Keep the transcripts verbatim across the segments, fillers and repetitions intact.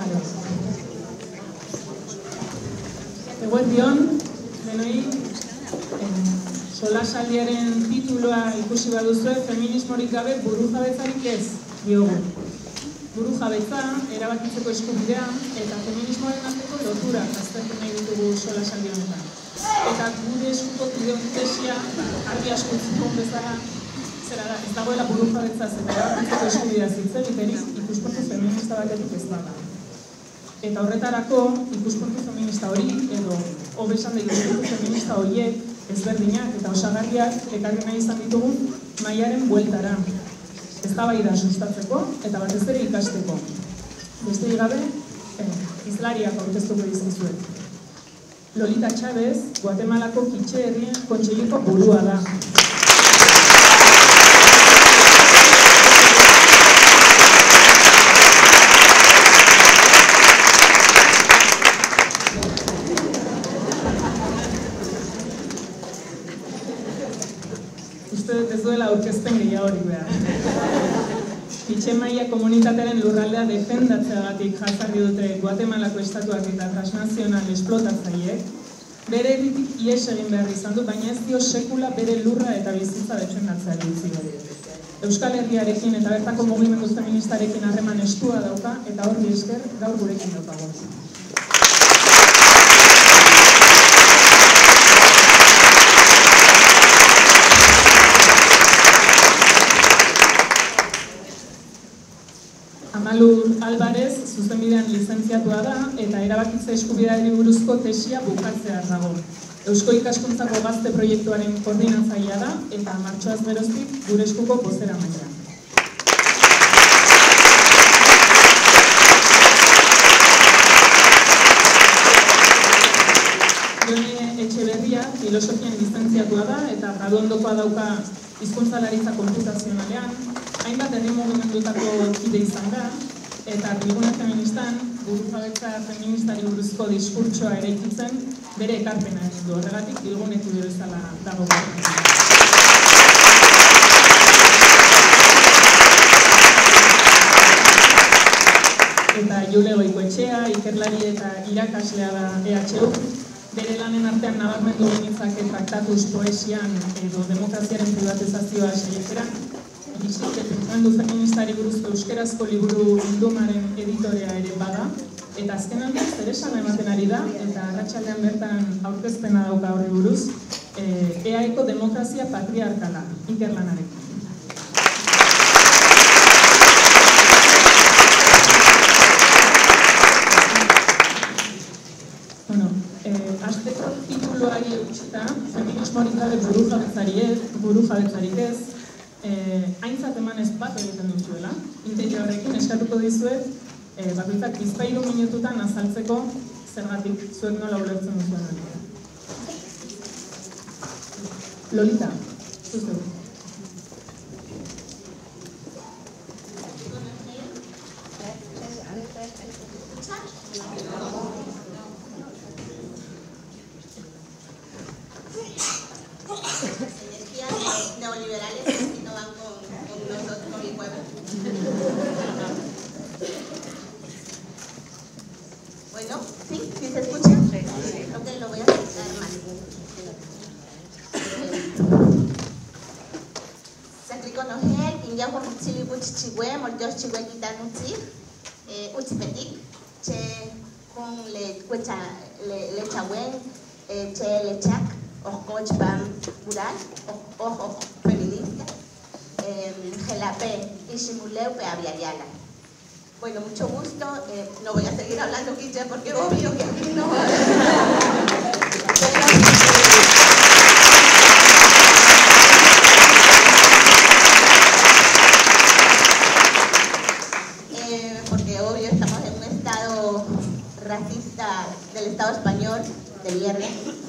Eguerdion, denoi, solasaldiaren tituloa ikusi baduzue, feminismorik gabe burujabetzarik ez diogu. Burujabetza, erabakitzeko eskubidea eta feminismoaren arteko lotura aztertu nahi ditugu solasaldi honetan. Eta gure eskuko tesia argi asko utzikon bezala, zera da, ez dagoela burujabetzaz eta erabakitzeko eskubidea hitz egiterik ikuspuntu feminista batetik ez bada. Eta horretarako ikuspuntu feminista hori, edo hobesan da ikuspuntu feminista horiek, ezberdinak eta osagarriak ekarri nahi izan ditugu mahaiaren bueltara. Eztabaida sustatzeko eta batez ere ikasteko. Besterik gabe, hizlariak aurkeztuko dizkizuet. Lolita Chávez, Guatemalako Kitxe herrien kontseiluko burua da. Uste dut ez duela aurkezpen gehiagorik behar. Kitxe maila komunitatearen lurraldea defendatzeagatik jazarri dute Guatemalako estatuak eta transnazional esplotatzaileek, bere herritik ihes egin behar izan du, baina ez dio sekula bere lurra eta bizitza defendatzeari utzi bere. Euskal Herriarekin eta bertako mugimendu feministarekin harreman estua dauka eta horri esker gaur gurekin daukago. Amalur Álvarez zuzenbidean lizentziatua da eta erabakitze eskubideari buruzko tesia bukatzear dago. Eusko Ikaskuntzako Gazte proiektuaren koordinatzailea da eta martxoaz geroztik gure eskuko bozeramailea. Jone Etxeberria filosofian lizentziatua da eta graduondokoa dauka hizkuntzalaritza konputazionalean, hainbat herri mugimendutako kide izan da, eta Tribuna Feministan burujabetza feministari buruzko diskurtsoa eraikitzen bere ekarpena egin du. Horregatik bilgunetu dio bezala dago. Eta Jule Goikoetxea, ikerlari eta irakaslea da E H U, bere lanen artean nabarmendu genitzake traktatuz poesian edo demokraziaren privatizazioa saiakeran, Bizitzetu feministari buruzko euskerazko liburu bildumaren editorea ere bada, eta azken aldiz zeresan ematen ari da, eta arratsaldean bertan aurkezpena dauka horri buruz, E A Eko demokrazia patriarkala, ikerlanarekin. Bueno, hasteko tituluari eutxita, feminismorik gabe burujabetzarik ez, aintzat emanez bat egiten duzuela. Interio horrekin eskatuko dizuet, bakoitzak bizpahiru minututan azaltzeko zergatik zuek nola ulertzen duzuen. Lolita, zuzeu. Bueno, ¿sí? ¿Sí se escucha? Ok, lo voy a explicar más. Sacriconohel, Inyahu Mutsili Buchichigüe, Moldios Chigüe Gitanutzi, Uchipetik, Che Kung Le Chagüen, Che Lechak, Ojoch Bam Bural, Ojo Feminista, Gelape, Ishimuleupe Aviariala. Bueno, mucho gusto. Eh, no voy a seguir hablando quiche porque obvio que aquí no. Pero, eh, porque obvio estamos en un estado racista del Estado español de mierda.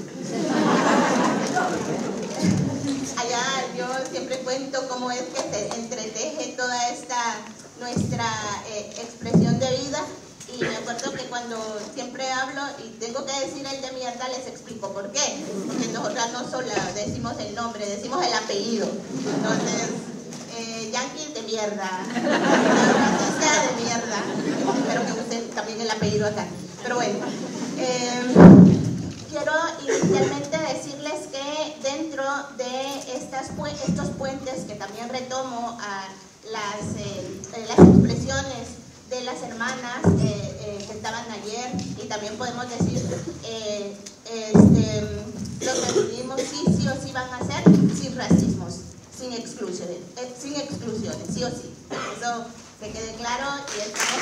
Allá yo siempre cuento cómo es que se entreteje toda esta nuestra eh, expresión de vida, y me acuerdo que cuando siempre hablo y tengo que decir el de mierda, les explico por qué, porque nosotras no solo decimos el nombre, decimos el apellido. Entonces, eh, yanquis de mierda, racista de mierda. Espero que usen también el apellido acá. Pero bueno, eh, quiero inicialmente decirles que dentro de estas, estos puentes, que también retomo a las, eh, las expresiones de las hermanas eh, eh, que estaban ayer, y también podemos decir eh, este, los feminismos sí, sí o sí van a ser sin racismos, sin exclusiones, eh, sin exclusiones, sí o sí. Eso que quede claro y estamos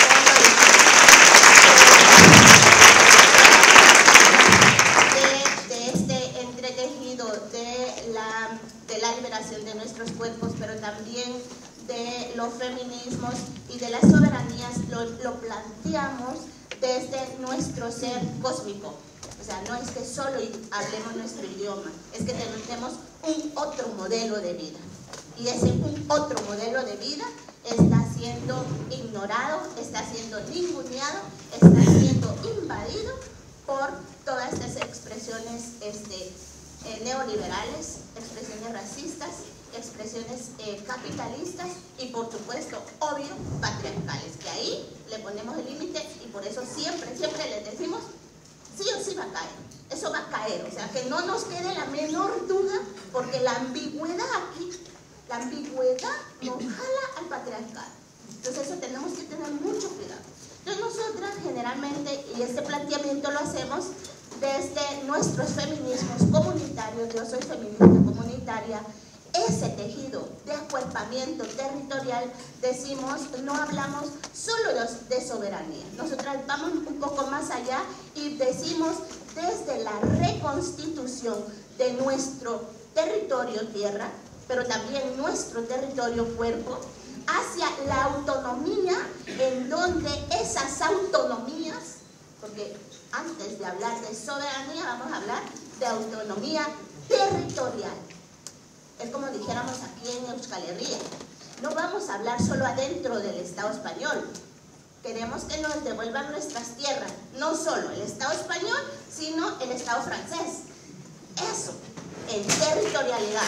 de, de este entretejido de la, de la liberación de nuestros cuerpos, pero también de los feminismos y de las soberanías, lo, lo planteamos desde nuestro ser cósmico. O sea, no es que solo hablemos nuestro idioma, es que tenemos un otro modelo de vida. Y ese un otro modelo de vida está siendo ignorado, está siendo ninguneado, está siendo invadido por todas estas expresiones este, eh, neoliberales, expresiones racistas, expresiones eh, capitalistas y, por supuesto, obvio, patriarcales, que ahí le ponemos el límite y por eso siempre, siempre les decimos, sí o sí va a caer, eso va a caer, o sea, que no nos quede la menor duda, porque la ambigüedad aquí, la ambigüedad nos jala al patriarcado. Entonces eso tenemos que tener mucho cuidado. Entonces nosotras generalmente, y este planteamiento lo hacemos desde nuestros feminismos comunitarios, yo soy feminista comunitaria, ese tejido de acuerpamiento territorial, decimos, no hablamos solo de soberanía, nosotras vamos un poco más allá y decimos desde la reconstitución de nuestro territorio tierra, pero también nuestro territorio cuerpo, hacia la autonomía, en donde esas autonomías, porque antes de hablar de soberanía vamos a hablar de autonomía territorial. Es como dijéramos aquí en Euskal Herria, no vamos a hablar solo adentro del Estado español, queremos que nos devuelvan nuestras tierras, no solo el Estado español, sino el Estado francés. Eso, en territorialidad.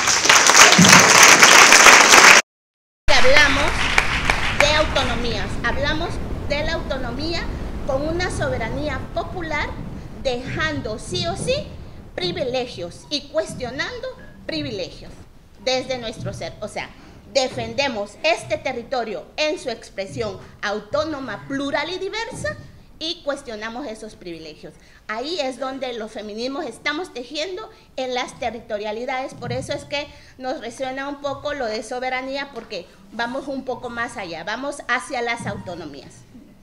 Hablamos de autonomías, hablamos de la autonomía con una soberanía popular, dejando sí o sí privilegios y cuestionando privilegios desde nuestro ser. O sea, defendemos este territorio en su expresión autónoma, plural y diversa, y cuestionamos esos privilegios. Ahí es donde los feminismos estamos tejiendo en las territorialidades. Por eso es que nos resuena un poco lo de soberanía, porque vamos un poco más allá, vamos hacia las autonomías.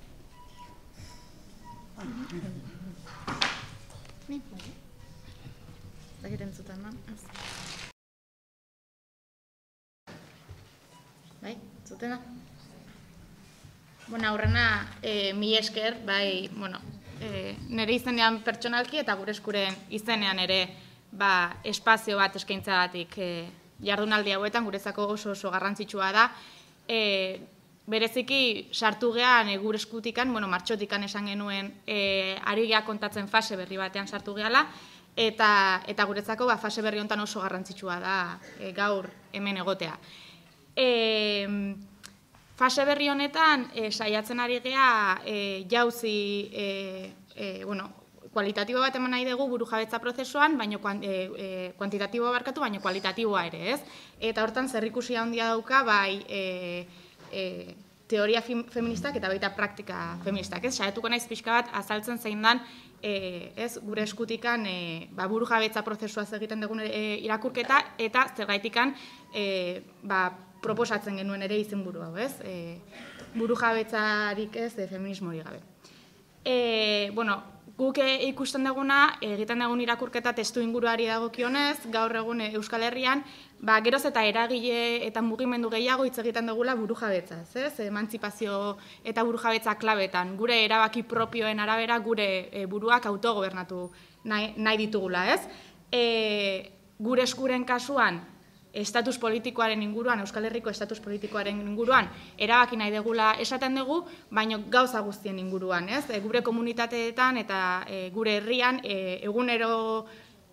Bai, zutena? Bueno, aurrena, e, mi esker, bai, bueno, e, nire izenean pertsonalki eta gure eskuren izenean ere ba, espazio bat eskaintzagatik e, jardunaldi hauetan guretzako oso oso garrantzitsua da. E, bereziki sartu gean e, gure eskutikan, bueno, martxotikan esan genuen e, ari gea kontatzen fase berri batean sartu gehala, eta, eta guretzako ba, fase berri honetan oso garrantzitsua da e, gaur hemen egotea. E, fase berri honetan e, saiatzen ari gea e, jauzi e, e, bueno, kualitatibo bat eman nahi dugu burujabetza prozesuan, baino e, e, kuantitatiboa barkatu, baino kualitatiboa ere, ez? Eta hortan zerrikusi handia dauka bai e, e, teoria feministak eta baita praktika feministak, ez? Saiatuko naiz pixka bat azaltzen zein dan e, ez, gure eskutikan e, ba, burujabetza prozesuaz egiten dugun e, irakurketa eta zergaitikan e, ba, proposatzen genuen ere izenburu hau, ez? E, burujabetzarik ez, e, feminismorik gabe. E, bueno, guk ikusten duguna, egiten dugun irakurketa testu inguruari dagokionez, gaur egun Euskal Herrian, ba, geroz eta eragile eta mugimendu gehiago hitz egiten dugula burujabetzaz, ez? Emantzipazio eta burujabetza klabetan, gure erabaki propioen arabera gure e, buruak autogobernatu nahi, nahi ditugula, ez? E, gure eskuren kasuan, estatus politikoaren inguruan, Euskal Herriko estatus politikoaren inguruan, erabaki nahi degula esaten dugu, baino gauza guztien inguruan, ez? E, gure komunitateetan eta e, gure herrian e, egunero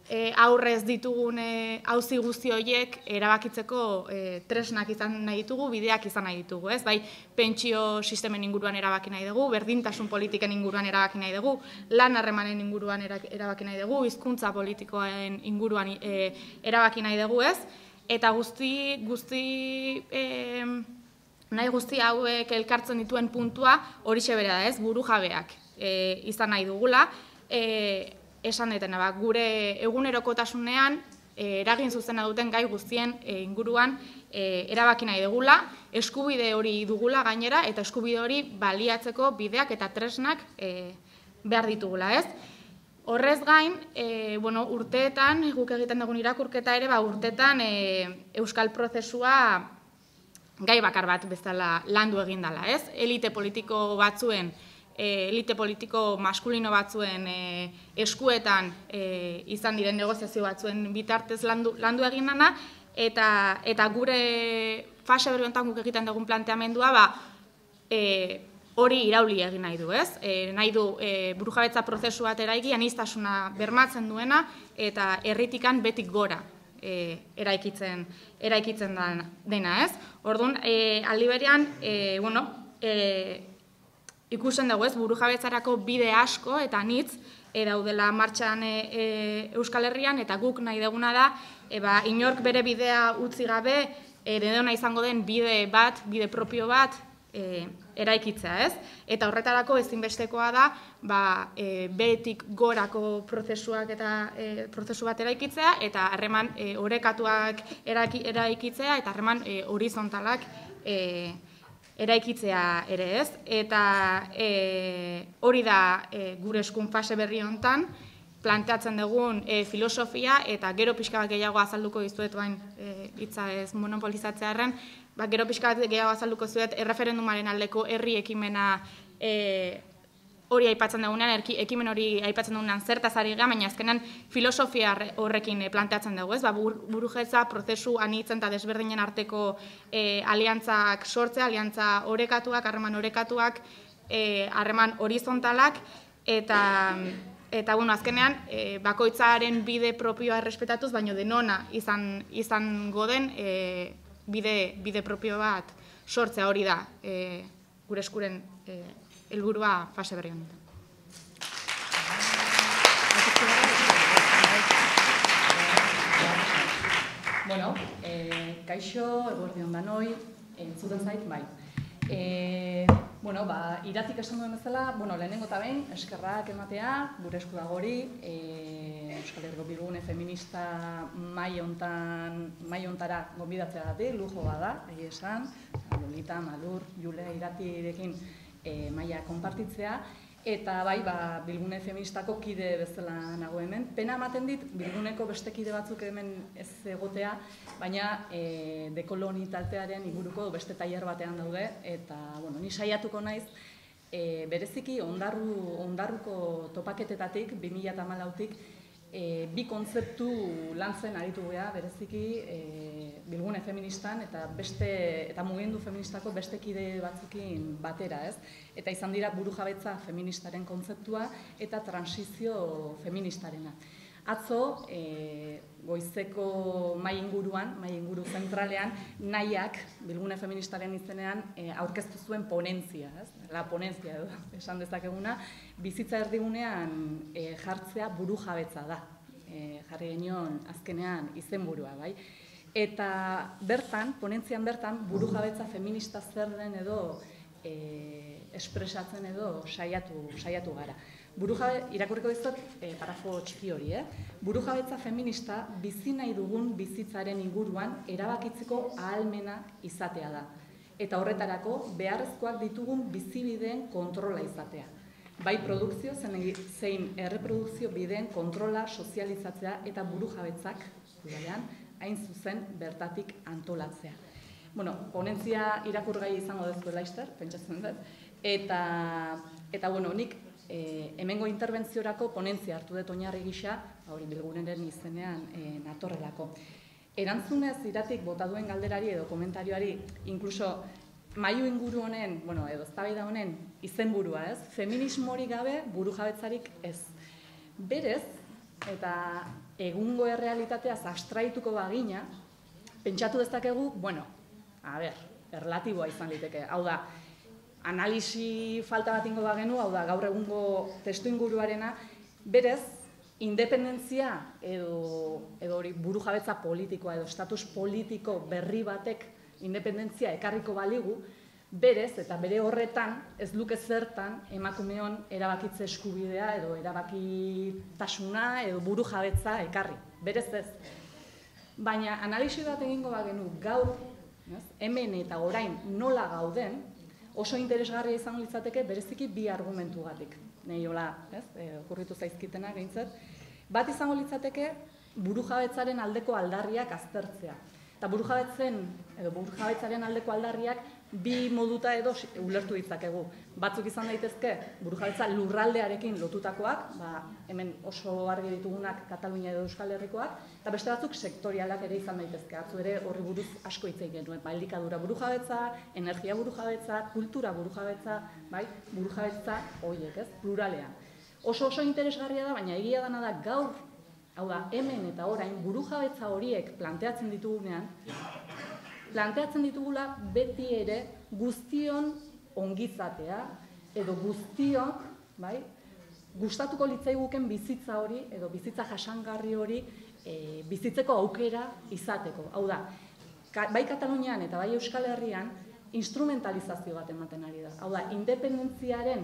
aurrez ditugun auzi guzti horiek erabakitzeko tresnak izan nahi ditugu, bideak izan nahi ditugu, ez? Bai, pentsio sistemen inguruan erabaki nahi dugu, berdintasun politiken inguruan erabaki nahi dugu, lan harremanen inguruan erabaki nahi dugu, hizkuntza politikoen inguruan erabaki nahi dugu, ez? Eta guzti, guzti, nahi guzti hauek elkartzen dituen puntua horixe bera da, ez? Burujabeak izan nahi dugula, esan detena, gure egunerokotasunean eragin zuzena duten gai guztien inguruan erabaki nahi dugula, eskubide hori dugula gainera, eta eskubide hori baliatzeko bideak eta tresnak behar ditugula, ez? Horrez gain, urteetan, guk egiten dugun irakurketa ere, urteetan euskal prozesua gai bakar bat bezala landu egin dela, ez? Elite politiko batzuen, elite politiko maskulino batzuen eskuetan izan diren negoziazio batzuen bitartez landu egin dana, eta gure fase berri honetan guk egiten dugun planteamendua hori irauli egin nahi du, ez? Nahi du burujabetza prozesu bat eraiki, aniztasuna bermatzen duena, eta herritikan betik gora eraikitzen dena, ez? Orduan, aldi berean, bueno, ikusten dugu, ez, burujabetzarako bide asko eta anitz daudela martxan Euskal Herrian, eta guk nahi duguna da, inork bere bidea utzi gabe, denona izango den bide bat, bide propio bat eraikitzea, ez? Eta horretarako ezinbestekoa da, behetik gorako prozesuak eta prozesu bat eraikitzea, eta harreman orekatuak eraikitzea, eta harreman horizontalak eraikitzea ere, ez? Eta hori da gure eskun fase berri honetan, planteatzen dugun filosofia, eta gero pixka bat gehiago azalduko dizuet bain hitza ez monopolizatzearen, gero pixka bat gehiago azalduko zuet erreferendumaren aldeko herri ekimena hori aipatzen dugunean, ekimen hori aipatzen dugunean zertaz ari gara, baina azkenan filosofia horrekin planteatzen dugu, ez? Burujabetza prozesu anitzen eta desberdinen arteko aliantzak sortzea, aliantza orekatuak, harreman orekatuak, harreman horizontalak, eta Eta, bueno, azkenean, bakoitzaren bide propioa errespetatuz, baino denona izango den bide propio bat sortzea hori da gure eskuren helburua fase berri honetan. Bueno, kaixo, eguerdi on danoi, entzuten zait, bai. Bueno, ba, iratik esan duen bezala, bueno, lehenengo eta behin, eskerrak ematea, gure esku dago hori, Euskal Herriko Bilgune feminista mai hontara gonbidatzea dati, lujo bada, egi esan, Lolita, Malur, Jule, iratirekin maila konpartitzea, eta bai, ba, Bilgune feministako kide bezala nago hemen. Pena ematen dit, Bilguneko beste kide batzuk hemen ez egotea, baina dekolonitaltearen inguruko beste tailer batean daude, eta, bueno, ni saiatuko naiz, bereziki ondarruko topaketetatik, bi mila hamalautik, bi kontzeptu lantzen aritu geha, bereziki Bilgune feministan eta beste eta mugimendu feministako beste kide batzukin batera, ez? Eta izan dira burujabetza feministaren kontzeptua eta transizio feministarena. Atzo, goizeko mai inguruan, mai inguru zentralean, nahiak, Bilgune feministaren izenean, aurkeztu zuen ponentzia, ez? La ponentzia, esan dezakeguna, bizitza erdigunean jartzea burujabetza da. Jarri genion azkenean izenburua, bai? Eta bertan, ponentzian bertan, burujabetza feminista zer den edo espresatzen edo saiatu gara. Irakurriko dizut parafo txiki hori, burujabetza feminista bizi nahi dugun bizitzaren inguruan erabakitzeko ahalmena izatea da. Eta horretarako beharrezkoak ditugun bizibideen kontrola izatea. Bai produkzio zein erreprodukzio bideen kontrola sozializatzea eta burujabetzak, hain zuzen bertatik antolatzea. Bueno, ponentzia irakurgai izango dezko laister, pentsatzen dut, eta, bueno, nik hemengo interventziorako ponentzia hartu dut oinarri gisa, hori Bilguneren izenean natorrelako. Erantzunez iratik bota duen galderari edo komentarioari, inkluso maiu inguru honen, bueno, edo eztabaida honen izenburua, ez? Feminismori gabe burujabetzarik ez. Berez, eta egungo errealitateaz abstraituko bagina, pentsatu dezakegu, bueno, a ber, erlatiboa izan liteke. Hau da, analisi falta bat ingo bagenu, hau da, gaur egungo testu inguruarena, berez, independentzia edo, edo hori burujabetza politikoa edo status politiko berri batek independentzia ekarriko baligu, berez eta bere horretan ez luke zertan emakumeon erabakitze eskubidea edo erabakitasuna edo burujabetza ekarri. Berez ez. Baina analisi bat egingo bagenu gaur, hemen eta orain nola gauden, oso interesgarria izango litzateke bereziki bi argumentugatik. Nei hola, ez, okurritu zaizkitena gehintzat. Bat izango litzateke burujabetzaren aldeko aldarriak aztertzea. Eta burujabetzen edo burujabetzaren aldeko aldarriak bi moduta edo ulertu ditzakegu. Batzuk izan daitezke burujabetza lurraldearekin lotutakoak, ba, hemen oso argi ditugunak Katalunia edo Euskal Herrikoak, eta beste batzuk sektorialak ere izan daitezke. Atzo ere horri buruz asko hitz egin genuen, ba, elikadura burujabetza, energia burujabetza, kultura burujabetza, bai, burujabetza horiek, ez, pluralean. Oso oso interesgarria da, baina egia dana da gaur, hau da, hemen eta orain burujabetza horiek planteatzen ditugunean, planteatzen ditugula beti ere guztion ongizatea edo guztiok, bai, gustatuko litzaiguken bizitza hori edo bizitza jasangarri hori e, bizitzeko aukera izateko. Hau da, ka, bai Katalunian eta bai Euskal Herrian instrumentalizazio bat ematen ari da. Hau da, independentziaren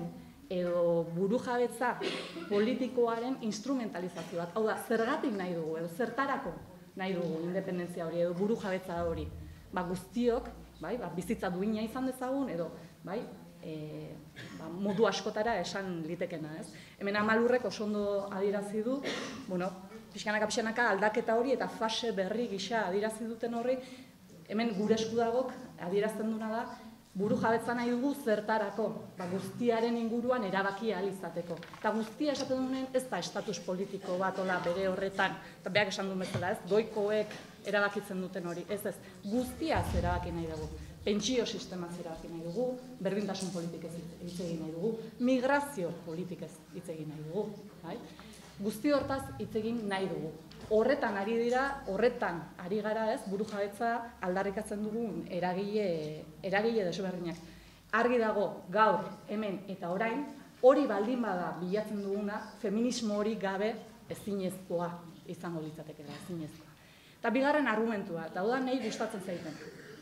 edo burujabetza politikoaren instrumentalizazio bat. Hau da, zergatik nahi dugu edo zertarako nahi dugu independentzia hori edo burujabetza hori. Ba, guztiok, bai, ba, bizitza duina izan dezagun, edo bai, e, ba, modu askotara esan litekena, ez? Hemen Amalurrek oso ondo adierazi du, bueno, pixkanaka pixkanaka aldaketa hori eta fase berri gisa adierazi duten horri, hemen gure eskudagok adierazten duna da, burujabetza nahi dugu zertarako, ba, guztiaren inguruan erabaki ahal izateko. Eta guztia esaten duen ez da estatus politiko bat ola bere horretan, eta beak esan duen bezala, ez, goikoek erabakitzen duten hori, ez ez, guztiaz erabaki nahi dugu. Pentsio sistemaz erabaki nahi dugu, berdintasun politikez hitz egin nahi dugu, migrazio politikez hitz egin nahi dugu, bai? Guzti hortaz hitz egin nahi dugu. Horretan ari dira, horretan ari gara ez, burujabetza aldarrikatzen dugun eragile, eragile desberdinak. Argi dago gaur, hemen eta orain, hori baldin bada bilatzen duguna, feminismo hori gabe ezinezkoa izango litzatekela, ezinezkoa. Eta bigarren argumentua, eta da nahi gustatzen zaiten.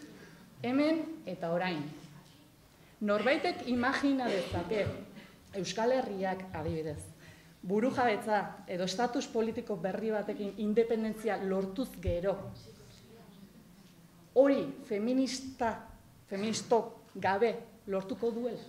Hemen eta orain. Norbaitek imagina dezake Euskal Herriak adibidez. Burujabetza edo status politiko berri batekin independentzia lortuz gero. Hori feminista, feministok gabe lortuko duela.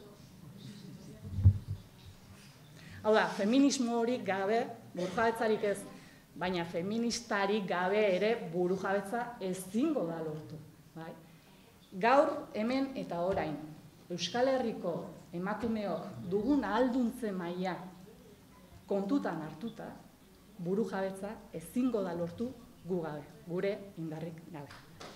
Hau da, feminismo hori gabe, burujabetzarik ez, baina feministarik gabe ere burujabetza ezingo da lortu. Bai? Gaur, hemen eta orain, Euskal Herriko emakumeok dugun ahalduntze maila kontutan hartuta, burujabetza ezingo da lortu gu gabe, gure indarrik gabe.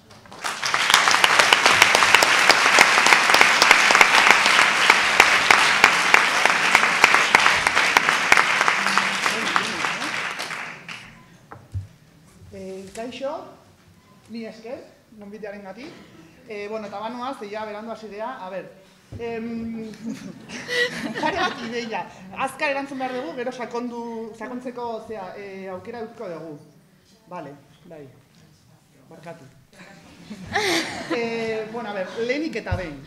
Kaixo, ni esker, gonbitearen gati. E, bueno, eta banoaz, ja berandu hasi gea, a ber, em, pare bat ideia, azkar erantzun behar dugu, gero sakondu, sakontzeko zea, e, aukera dutko dugu. Vale, bai, barkatu. E, bueno, a ber, lehenik eta behin.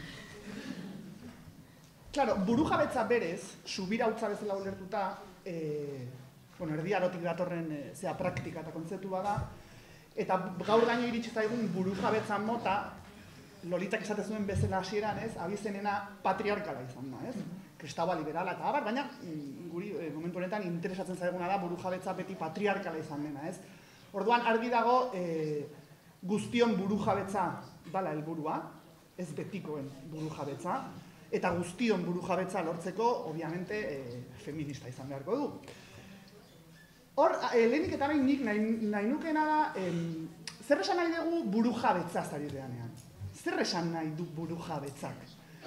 Claro, burujabetza berez, subira utza bezala ulertuta, e, bueno, erdiarotik datorren e, zea praktika eta kontzeptu bada, eta gaur daño iritsi zaigun burujabetza mota, Lolitak esate zuen bezala hasieran, ez, abizenena patriarkala izan da, ez? Kristaua liberala eta abar, baina guri e, momentu honetan interesatzen zaiguna da burujabetza beti patriarkala izan dena, ez? Orduan argi dago e, guztion burujabetza dala helburua, ez betikoen burujabetza, eta guztion burujabetza lortzeko, obviamente, e, feminista izan beharko du. Hor, e, lehenik eta behin nik nahi, nahi nukena da, e, zer esan nahi dugu burujabetza zari deanean? Zer esan nahi du burujabetzak?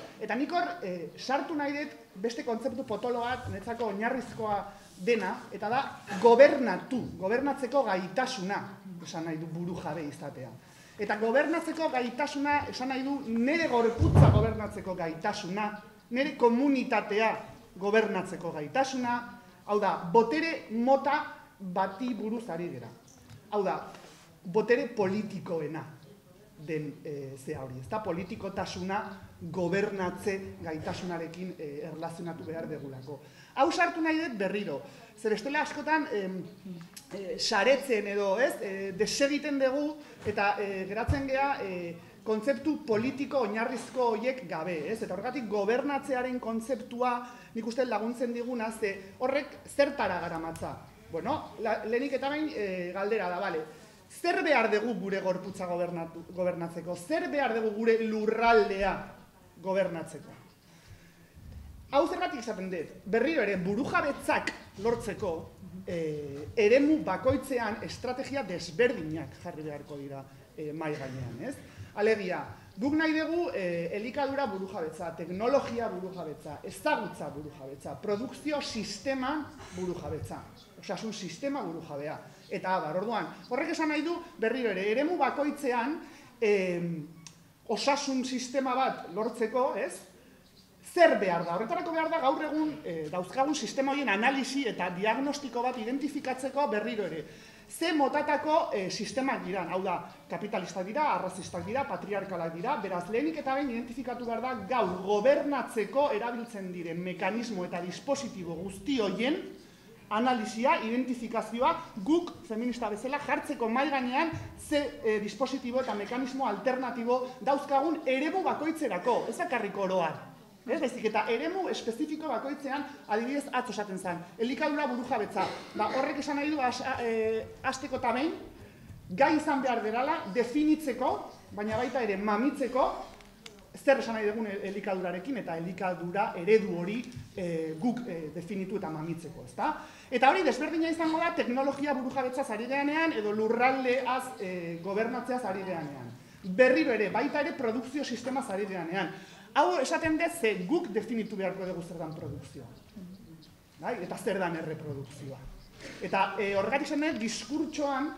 Eta nik hor, sartu nahi dut beste kontzeptu potolo bat, netzako oinarrizkoa dena, eta da gobernatu, gobernatzeko gaitasuna, esan nahi du buru jabe izatea. Eta gobernatzeko gaitasuna, esan nahi du nire gorputza gobernatzeko gaitasuna, nire komunitatea gobernatzeko gaitasuna, hau da, botere mota bati buruz ari gera. Hau da, botere politikoena den zea hori, ez da politikotasuna gobernatze gaitasunarekin erlazionatu behar degulako. Hau sartu nahi dut berriro, zer bestela askotan saretzen edo, ez, desegiten dugu eta geratzen gea kontzeptu politiko oinarrizko horiek gabe, ez? Eta horregatik gobernatzearen kontzeptua nik uste laguntzen diguna, ze horrek zertara garamatza. Bueno, lehenik eta bain galdera da, bale. Zer behar dugu gure gorputza gobernatzeko? Zer behar dugu gure lurraldea gobernatzeko? Hau zergatik esaten dut, berriro ere burujabetzak lortzeko eremu bakoitzean estrategia desberdinak jarri beharko dira mahai gainean, ez? Alegia, guk nahi dugu elikadura burujabetza, teknologia burujabetza, ezagutza burujabetza, produkzio sistema burujabetza, osasun sistema burujabea. Eta abar, orduan, horrek esan nahi du berriro ere, eremu bakoitzean osasun sistema bat lortzeko, ez? Zer behar da? Horretarako behar da gaur egun dauzkagun sistema horien analisi eta diagnostiko bat identifikatzeko berriro ere. Ze motatako sistemak dira, hau da, kapitalistak dira, arrazistak dira, patriarkalak dira, beraz lehenik eta behin identifikatu behar da gaur gobernatzeko erabiltzen diren mekanismo eta dispositibo guzti horien analizia, identifikazioa, guk, feminista bezala, jartzeko mahai gainean ze dispositibo eta mekanismo alternatibo dauzkagun eremu bakoitzerako, ez akarriko oroar. Ez baizik eta eremu espezifiko bakoitzean adibidez atzo esaten zen, elikadura burujabetza. Ba, horrek esan nahi du hasteko eta behin, gai izan behar derala definitzeko, baina baita ere mamitzeko, zer esan nahi dugun elikadurarekin eta elikadura eredu hori guk definitu eta mamitzeko, ezta? Eta hori desberdina izango da teknologia burujabetzaz ari geanean edo lurraldeaz gobernatzeaz ari geanean. Berriro ere, baita ere produkzio sistemaz ari geanean. Hau esaten dut ze guk definitu beharko dugu zer dan produkzioa. Eta zer dan erreprodukzioa. Eta horregatik zen dut, diskurtsoan,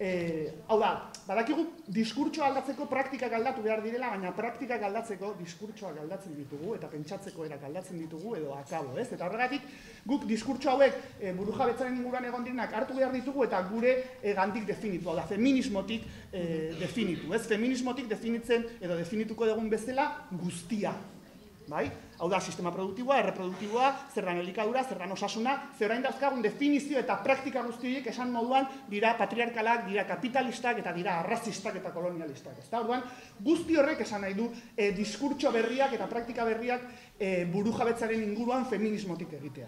hau da, badakigu diskurtsoa aldatzeko praktikak aldatu behar direla, baina praktikak aldatzeko diskurtsoak aldatzen ditugu, eta pentsatzeko erak aldatzen ditugu, edo akabo, ez? Eta horregatik, guk diskurtso hauek burujabetzaren inguruan egon direnak hartu behar ditugu, eta gure gandik definitu, hau da, feminismotik definitu, ez? Feminismotik definitzen, edo definituko dugun bezala, guztia, bai? Hau da, sistema produktiboa, erreproduktiboa, zer dan elikadura, zer dan osasuna, zer orain dauzkagun definizio eta praktika guztiek esan moduan dira patriarkalak, dira kapitalistak eta dira arrazistak eta kolonialistak. Ez da, orduan, guzti horrek esan nahi du diskurtso berriak eta praktika berriak burujabetzaren inguruan feminismotik egitea.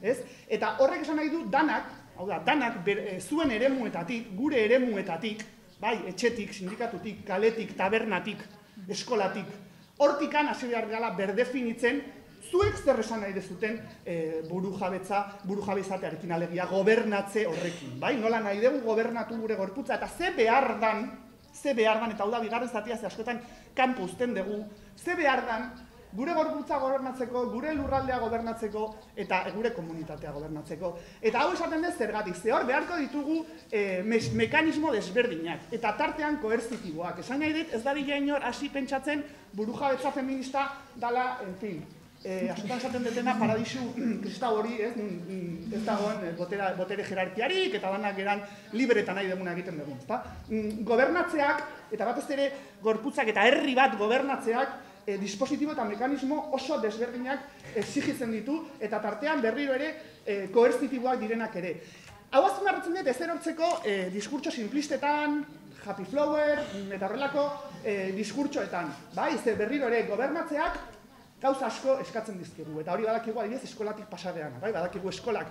Eta horrek esan nahi du danak, hau da, danak zuen eremuetatik, gure eremuetatik, bai, etxetik, sindikatutik, kaletik, tabernatik, eskolatik, hortikan hasi behar gala berdefinitzen, zuek zer esan nahi dezuten burujabetza, burujabezatearekin alegia, gobernatze horrekin, bai? Nola nahi dugu gobernatu gure gorputza, eta ze behar dan, ze behar dan, eta hau da bigarren zatia ze askotan kanpo uzten dugu, ze behar dan, gure gorputza gobernatzeko, gure lurraldea gobernatzeko, eta gure komunitatea gobernatzeko. Eta hau esaten dut zergatik, ze hor beharko ditugu mekanismo desberdinak, eta tartean koerzitiboak. Esan nahi dit, ez da bila inor hasi pentsatzen burujabetza feminista dala, en fin, askotan esaten dutena paradisu kristau hori, ez dagoen botere jerarkiarik, eta danak geran libretan nahi duguna egiten dugu. Gobernatzeak, eta batez ere gorputzak eta herri bat gobernatzeak, dispositibo eta mekanismo oso desberdinak exigitzen ditu, eta tartean berriro ere koerzitiboak direnak ere. Hau azpimarratzen dut, ezer hortzeko diskurtso simplistetan, happy flower, eta horrelako diskurtsoetan. Bai, ze berriro ere gobernatzeak gauza asko eskatzen dizkigu, eta hori badakigu adibidez eskolatik pasadeana, bai, badakigu eskolak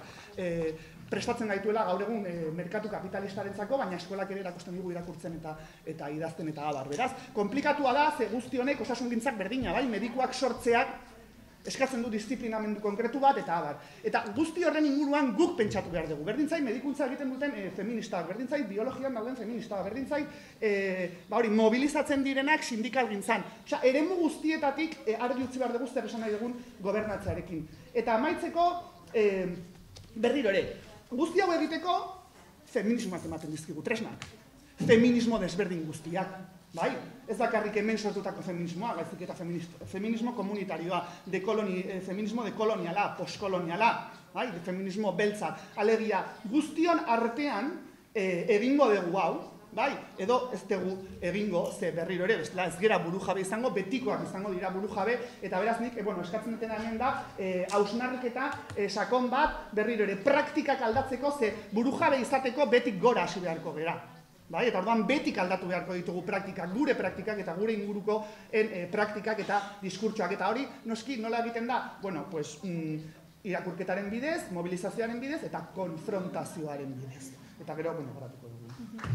prestatzen gaituela gaur egun merkatu kapitalistarentzako, baina eskolak ere erakusten dugu irakurtzen eta idazten eta abar. Beraz, komplikatua da, ze guzti honek osasungintzak berdina, bai, medikuak sortzeak eskatzen du disiplinamendu konkretu bat, eta abar. Eta guzti horren inguruan guk pentsatu behar dugu. Berdintzai medikuntza egiten duten e, feministak, berdintzai biologian dauden feministak, berdintzai e, ba hori, mobilizatzen direnak sindikal gintzan. Osea, eremu guztietatik e, argi utzi behar dugu zer esan nahi dugun gobernatzearekin. Eta amaitzeko, e, berriro ere, guzti hau egiteko, feminismoak ematen dizkigu, tresnak. Feminismo desberdin guztiak. Bai, ez dakarrik hemen sortutako feminismoa, baizik eta feminismo komunitarioa, dekoloni, eh, feminismo dekoloniala, postkoloniala, bai, de feminismo beltza, alegia, guztion artean eh, egingo dugu hau, bai, edo ez dugu egingo, ze berriro ere, bestela ez gera burujabe izango, betikoak izango dira burujabe, eta beraz nik, eh, bueno, eskatzen dutena hemen da, eh, hausnarketa eh, sakon bat, berriro ere, praktikak aldatzeko, ze burujabe izateko betik gora hasi beharko gera. Bai, eta orduan betik aldatu beharko ditugu praktikak, gure praktikak eta gure inguruko en, e, praktikak eta diskurtsoak. Eta hori, noski, nola egiten da? Bueno, pues, mm, irakurketaren bidez, mobilizazioaren bidez eta konfrontazioaren bidez. Eta gero, bueno, garatuko dugu.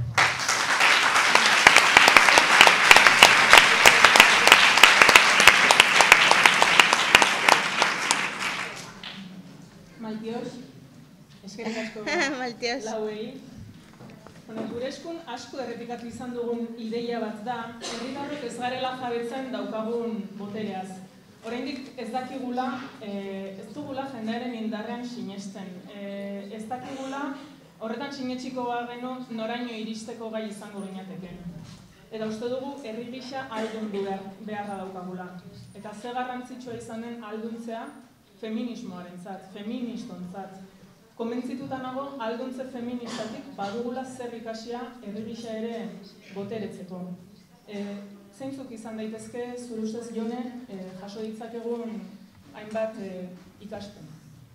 Maitios, eskerrik asko Maitios. lauei. Bueno, gure eskun asko errepikatu izan dugun ideia bat da, herritarrok ez garela jabetzen daukagun botereaz. Oraindik ez dakigula, eh, ez dugula jendearen indarrean sinesten. Eh, ez dakigula horretan sinetsiko bagenu noraino iristeko gai izango ginateke. Eta uste dugu herri gisa ahaldundu beharra daukagula. Eta ze garrantzitsua izan den ahalduntzea feminismoarentzat, feministontzat. Konbentzituta nago, alduntze feministatik badugula zer ikasia herri gisa ere boteretzeko. E, zeintzuk izan daitezke, zure ustez Jone, e, jaso ditzakegun hainbat e, ikaspen?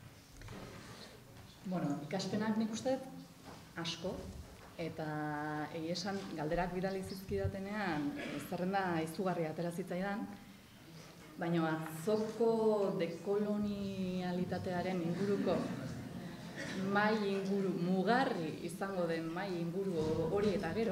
Bueno, ikaspenak nik uste asko, eta egia esan galderak bidali zizkidatenean zerrenda izugarria atera zitzaidan, baina atzoko dekolonialitatearen inguruko mai inguru, mugarri izango den mai inguru hori eta gero.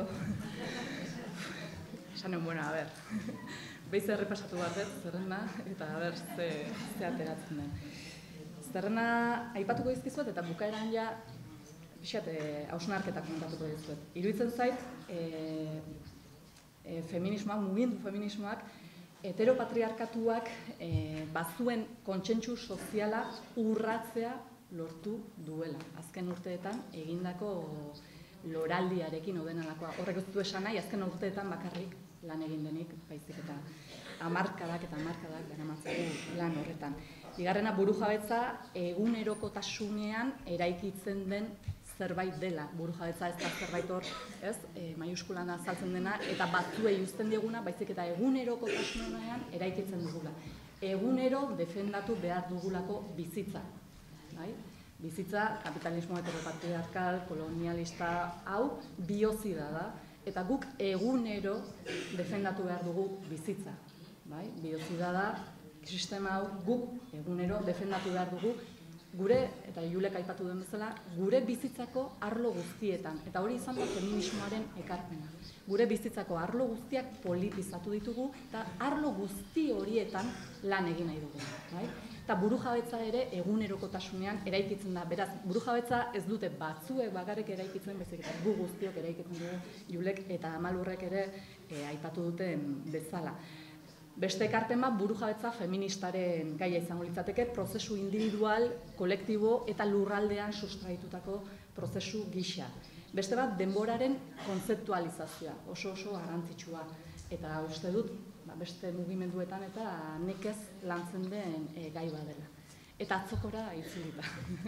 Esanen, bueno, a ber, behiz errepasatu bat ez, zerrenda, eta a ber, ze, ze ateratzen den. Zerrenda aipatuko dizkizuet eta bukaeran ja, pixat, hausnarketak komentatuko dizuet. Iruditzen zait, e, e, feminismoak, mugimendu feminismoak, heteropatriarkatuak e, bazuen kontsentsu soziala urratzea lortu duela. Azken urteetan egindako loraldiarekin odenalakoa. Horrek ez du esan nahi, azken urteetan bakarrik lan egin denik, baizik eta hamarkadak eta hamarkadak daramatzagu lan horretan. Bigarrena, burujabetza egunerokotasunean eraikitzen den zerbait dela. Burujabetza ez da zerbait hor, ez, e, maiuskulan azaltzen dena, eta batzuei uzten dieguna, baizik eta egunerokotasunean eraikitzen dugula. Egunero defendatu behar dugulako bizitza. Bai? Bizitza, kapitalismo heteropatriarkal, kolonialista, hau biozida da, eta guk egunero defendatu behar dugu bizitza. Bai? Biozida da, sistema hau guk egunero defendatu behar dugu, gure, eta Julek aipatu den bezala, gure bizitzako arlo guztietan, eta hori izan da feminismoaren ekarpena. Gure bizitzako arlo guztiak politizatu ditugu, eta arlo guzti horietan lan egin nahi dugu. Bai? Eta burujabetza ere egunerokotasunean eraikitzen da. Beraz, burujabetza ez dute batzuek bakarrik eraikitzen, bezik eta gu guztiok eraikitzen dugu, Julek eta Amalurrek ere e, aipatu duten bezala. Beste ekarpen bat burujabetza feministaren gaia izango litzateke, prozesu individual, kolektibo eta lurraldean sustraitutako prozesu gisa. Beste bat, denboraren kontzeptualizazioa, oso oso garrantzitsua. Eta uste dut, beste mugimenduetan eta nekez lantzen den e, gai badela. Eta atzokora itzulita.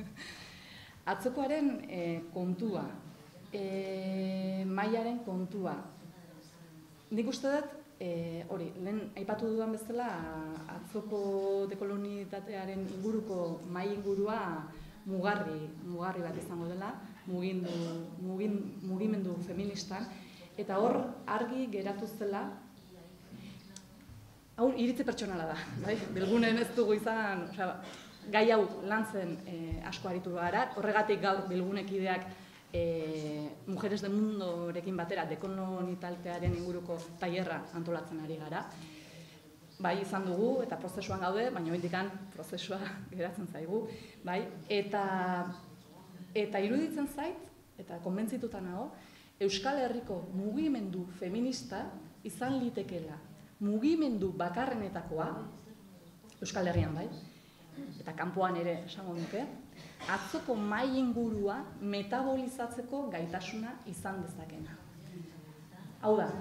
Atzokoaren e, kontua, e, mailaren kontua. Nik uste dut, e, hori, lehen aipatu dudan bezala, atzoko dekolonitatearen inguruko mai ingurua mugarri, mugarri bat izango dela, mugindu, mugin, mugimendu feministan, eta hor argi geratu zela, hau iritzi pertsonala da, bai? Bilgunen ez dugu izan, osea, gai hau lantzen e, asko aritu gara, horregatik gaur bilgunekideak e, Mujeres del Mundorekin batera dekolonialitatearen inguruko tailerra antolatzen ari gara. bai izan dugu, eta prozesuan gaude, baina indikan prozesua geratzen zaigu, bai, eta, eta iruditzen zait, eta konbentzituta nago, Euskal Herriko mugimendu feminista izan litekela mugimendu bakarrenetakoa, Euskal Herrian bai, eta kanpoan ere esango nuke, atzoko mahai ingurua metabolizatzeko gaitasuna izan dezakena. Hau da,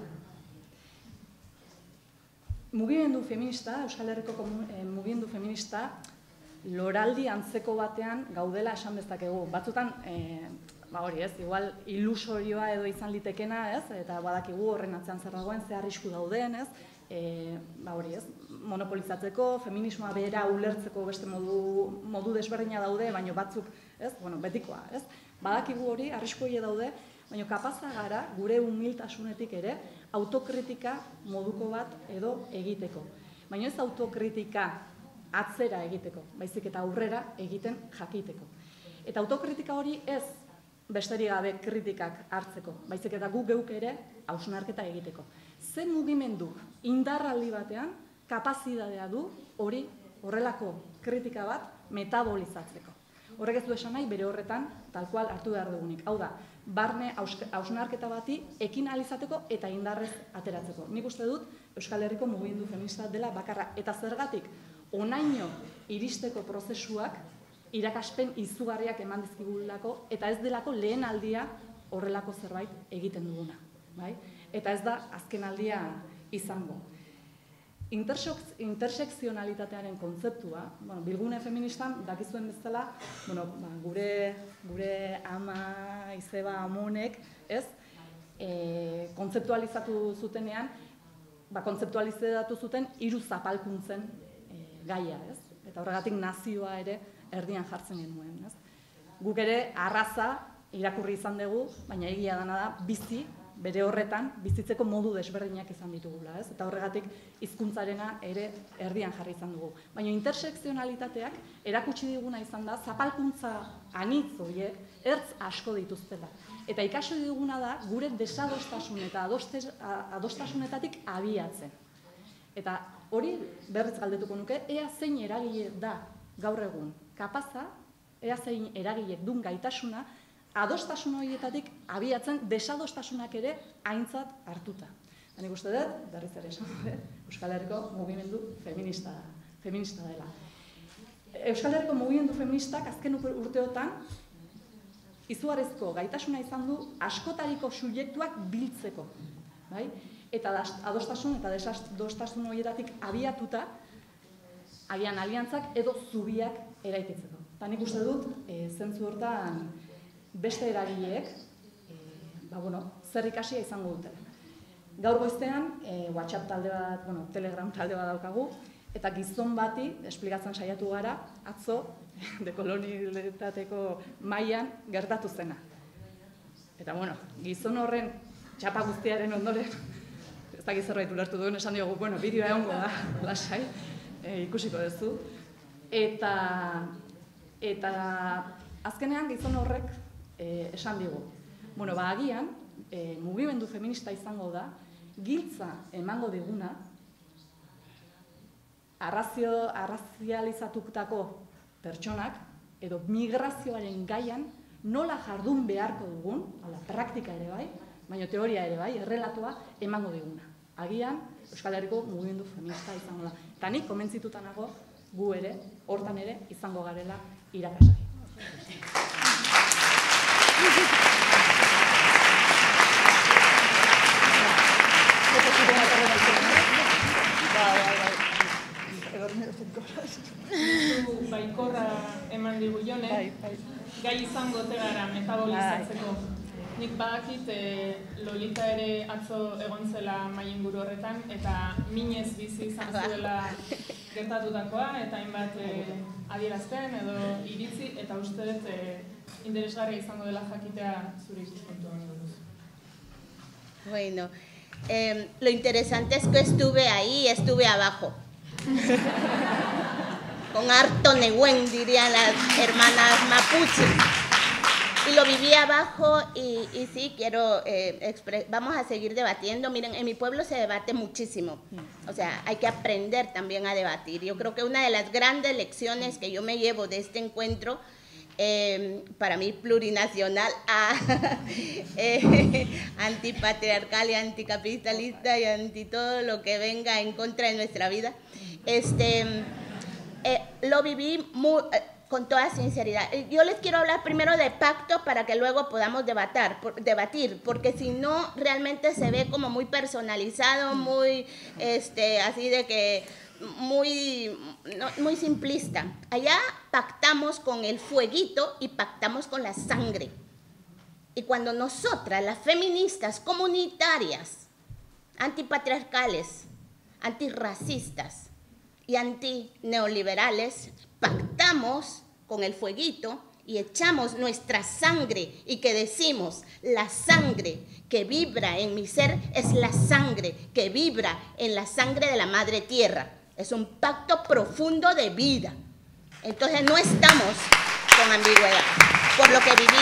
mugimendu feminista, Euskal Herriko eh, mugimendu feminista, loraldi antzeko batean gaudela esan dezakegu. Batzutan, eh, ba hori ez, igual ilusorioa edo izan litekena, ez, eta badakigu horren atzean zer dagoen, ze arrisku dauden, ez, e, ba hori ez, monopolizatzeko, feminismoa bera ulertzeko beste modu, modu desberdina daude, baina batzuk, ez, bueno, betikoa, ez, badakigu hori, arrisku hori daude, baina kapaza gara gure humiltasunetik ere autokritika moduko bat edo egiteko. Baina ez autokritika atzera egiteko, baizik eta aurrera egiten jakiteko. Eta autokritika hori ez besterik gabe kritikak hartzeko, baizik eta gu geuk ere hausnarketa egiteko. Ze mugimendu indarraldi batean kapazitatea du hori horrelako kritika bat metabolizatzeko. Horrek ez du esan nahi bere horretan tal cual hartu behar dugunik. Hau da, barne hausnarketa bati ekin alizateko eta indarrez ateratzeko. Nik uste dut Euskal Herriko mugimendu feminista dela bakarra. Eta zergatik, onaino iristeko prozesuak irakaspen izugarriak eman dizkigulako eta ez delako lehen aldia horrelako zerbait egiten duguna. Bai? Eta ez da azken aldia izango. Intersekzionalitatearen kontzeptua, bueno, bilgune feministan dakizuen bezala, bueno, ba, gure, gure ama, izeba, amonek, ez, e, kontzeptualizatu zutenean, ba, kontzeptualizatu zuten hiru zapalkuntzen e, gaia, ez? Eta horregatik nazioa ere erdian jartzen genuen, ez? Guk ere arraza irakurri izan dugu, baina egia dana da bizi, bere horretan, bizitzeko modu desberdinak izan ditugula, ez? Eta horregatik hizkuntzarena ere erdian jarri izan dugu. Baina intersekzionalitateak erakutsi diguna izan da, zapalkuntza anitz horiek ertz asko dituztela. Eta ikasi diguna da, gure desadostasun eta adostasunetatik abiatzen. Eta hori berriz galdetuko nuke, ea zein eragile da gaur egun kapaza, ea zein eragile dun gaitasuna, adostasun horietatik abiatzen desadostasunak ere aintzat hartuta. Nik uste dut, berriz ere esan dut, Euskal Herriko mugimendu feminista, feminista dela. Euskal Herriko mugimendu feministak azken urteotan izugarrizko gaitasuna izan du askotariko subjektuak biltzeko. Bai? Eta adostasun eta desadostasun horietatik abiatuta agian aliantzak edo zubiak eraikitzeko. Eta nik uste dut, e, zentzu hortan beste eragileek, e, ba, bueno, zer ikasia izango dute. Gaur goiztean, e, WhatsApp talde bat, bueno, Telegram talde bat daukagu, eta gizon bati, esplikatzen saiatu gara, atzo, dekolonialitateko mailan gertatu zena. Eta, bueno, gizon horren txapa guztiaren ondoren, ez da gizorraitu lertu duen, esan diogu, bueno, bideoa egongo da, lasai, e, ikusiko duzu. Eta, eta azkenean gizon horrek E, esan digu. Bueno, ba, agian, e, mugimendu feminista izango da, giltza emango diguna, arrazio, arrazializatutako pertsonak, edo migrazioaren gaian, nola jardun beharko dugun, ala, praktika ere bai, baina teoria ere bai, errelatoa emango diguna. Agian, Euskal Herriko mugimendu feminista izango da. Eta nik komentzituta nago, gu ere, hortan ere, izango garela irakasai. Baikorra eman digu Jone, gai izango tegara metabolizatzeko. Nik badakit Lolita ere atzo egon zela mahai inguru horretan, eta minez bizi izan zuela gertatutakoa, eta hainbat adierazpen edo iritzi, eta uste dut interesgarria izango dela jakitea zure ikuspuntuan buruz. Bueno, eh, lo interesante es que estuve ahí y estuve abajo. Con harto negüen, dirían las hermanas mapuches. y lo viví abajo y, y sí, quiero, eh, vamos a seguir debatiendo. Miren, en mi pueblo se debate muchísimo, o sea, hay que aprender también a debatir. Yo creo que una de las grandes lecciones que yo me llevo de este encuentro, eh, para mí plurinacional, ah, eh, antipatriarcal y anticapitalista y anti todo lo que venga en contra de nuestra vida, este, eh, lo viví muy... Eh, con toda sinceridad. Yo les quiero hablar primero de pacto para que luego podamos debatir, debatir porque si no, realmente se ve como muy personalizado, muy, este, así de que, muy, no, muy simplista. Allá pactamos con el fueguito y pactamos con la sangre. Y cuando nosotras, las feministas comunitarias, antipatriarcales, antirracistas y antineoliberales, pactamos con el fueguito y echamos nuestra sangre y que decimos, la sangre que vibra en mi ser es la sangre que vibra en la sangre de la madre tierra. Es un pacto profundo de vida. Entonces no estamos con ambigüedad, por lo que viví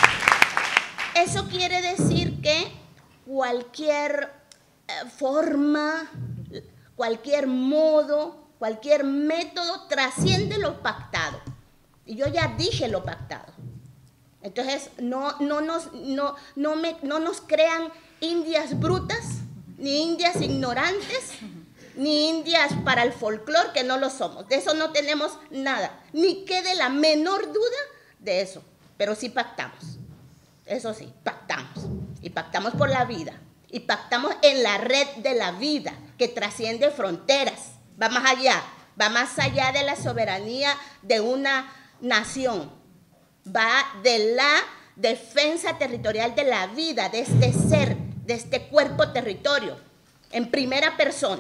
ayer. Eso quiere decir que cualquier eh, forma, cualquier modo, cualquier método trasciende lo pactado. Y yo ya dije lo pactado. Entonces, no, no, nos, no, no, me, no nos crean indias brutas, ni indias ignorantes, ni indias para el folclore, que no lo somos. De eso no tenemos nada. Ni quede la menor duda de eso. Pero sí pactamos. Eso sí, pactamos. Y pactamos por la vida. Y pactamos en la red de la vida, que trasciende fronteras. Va más allá, va más allá de la soberanía de una nación. Va de la defensa territorial de la vida, de este ser, de este cuerpo territorio, en primera persona.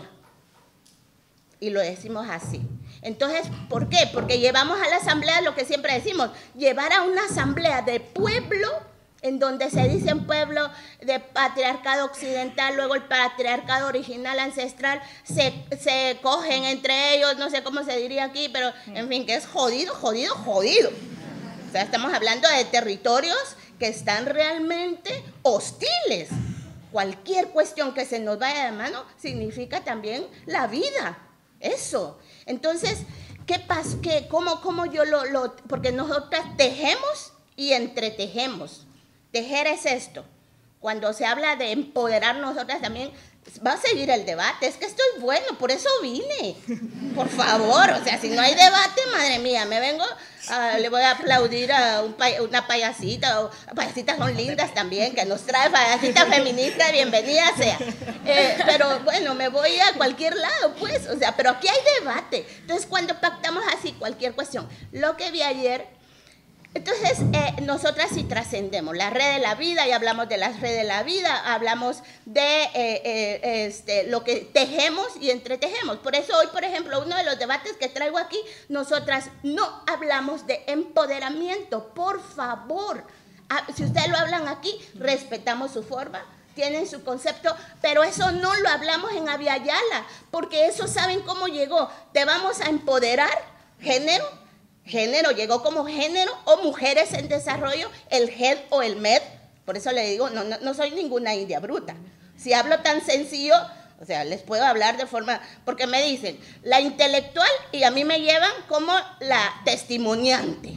Y lo decimos así. Entonces, ¿por qué? Porque llevamos a la asamblea lo que siempre decimos, llevar a una asamblea de pueblo, en donde se dice en pueblo de patriarcado occidental, luego el patriarcado original ancestral, se, se cogen entre ellos, no sé cómo se diría aquí, pero en fin, que es jodido, jodido, jodido. O sea, estamos hablando de territorios que están realmente hostiles. Cualquier cuestión que se nos vaya de mano significa también la vida, eso. Entonces, ¿qué pasa? ¿Qué, cómo, cómo yo lo, lo...? Porque nosotras tejemos y entretejemos. Tejer es esto. Cuando se habla de empoderar nosotras también, va a seguir el debate. Es que esto es bueno, por eso vine. Por favor, o sea, si no hay debate, madre mía, me vengo, uh, le voy a aplaudir a un pay una payasita. O, payasitas son lindas también, que nos trae payasita feminista, bienvenida sea. Eh, pero bueno, me voy a cualquier lado, pues, o sea, pero aquí hay debate. Entonces, cuando pactamos así cualquier cuestión, lo que vi ayer... Entonces, eh, nosotras sí trascendemos la red de la vida, y hablamos de la red de la vida, hablamos de eh, eh, este, lo que tejemos y entretejemos. Por eso hoy, por ejemplo, uno de los debates que traigo aquí, nosotras no hablamos de empoderamiento, por favor. Ah, si ustedes lo hablan aquí, respetamos su forma, tienen su concepto, pero eso no lo hablamos en Aviala, porque eso saben cómo llegó. Te vamos a empoderar, género, Género, llegó como género o mujeres en desarrollo, el G E D o el M E D. Por eso le digo, no, no, no soy ninguna india bruta. Si hablo tan sencillo, o sea, les puedo hablar de forma... Porque me dicen, la intelectual, y a mí me llevan como la testimoniante.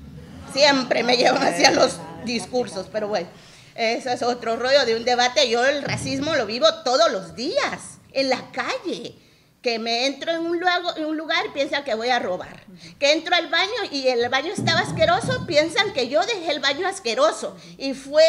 Siempre me llevan hacia los discursos, pero bueno, eso es otro rollo de un debate. Yo el racismo lo vivo todos los días, en la calle. Que me entro en un, lugar, en un lugar y piensan que voy a robar. Que entro al baño y el baño estaba asqueroso, piensan que yo dejé el baño asqueroso. Y fue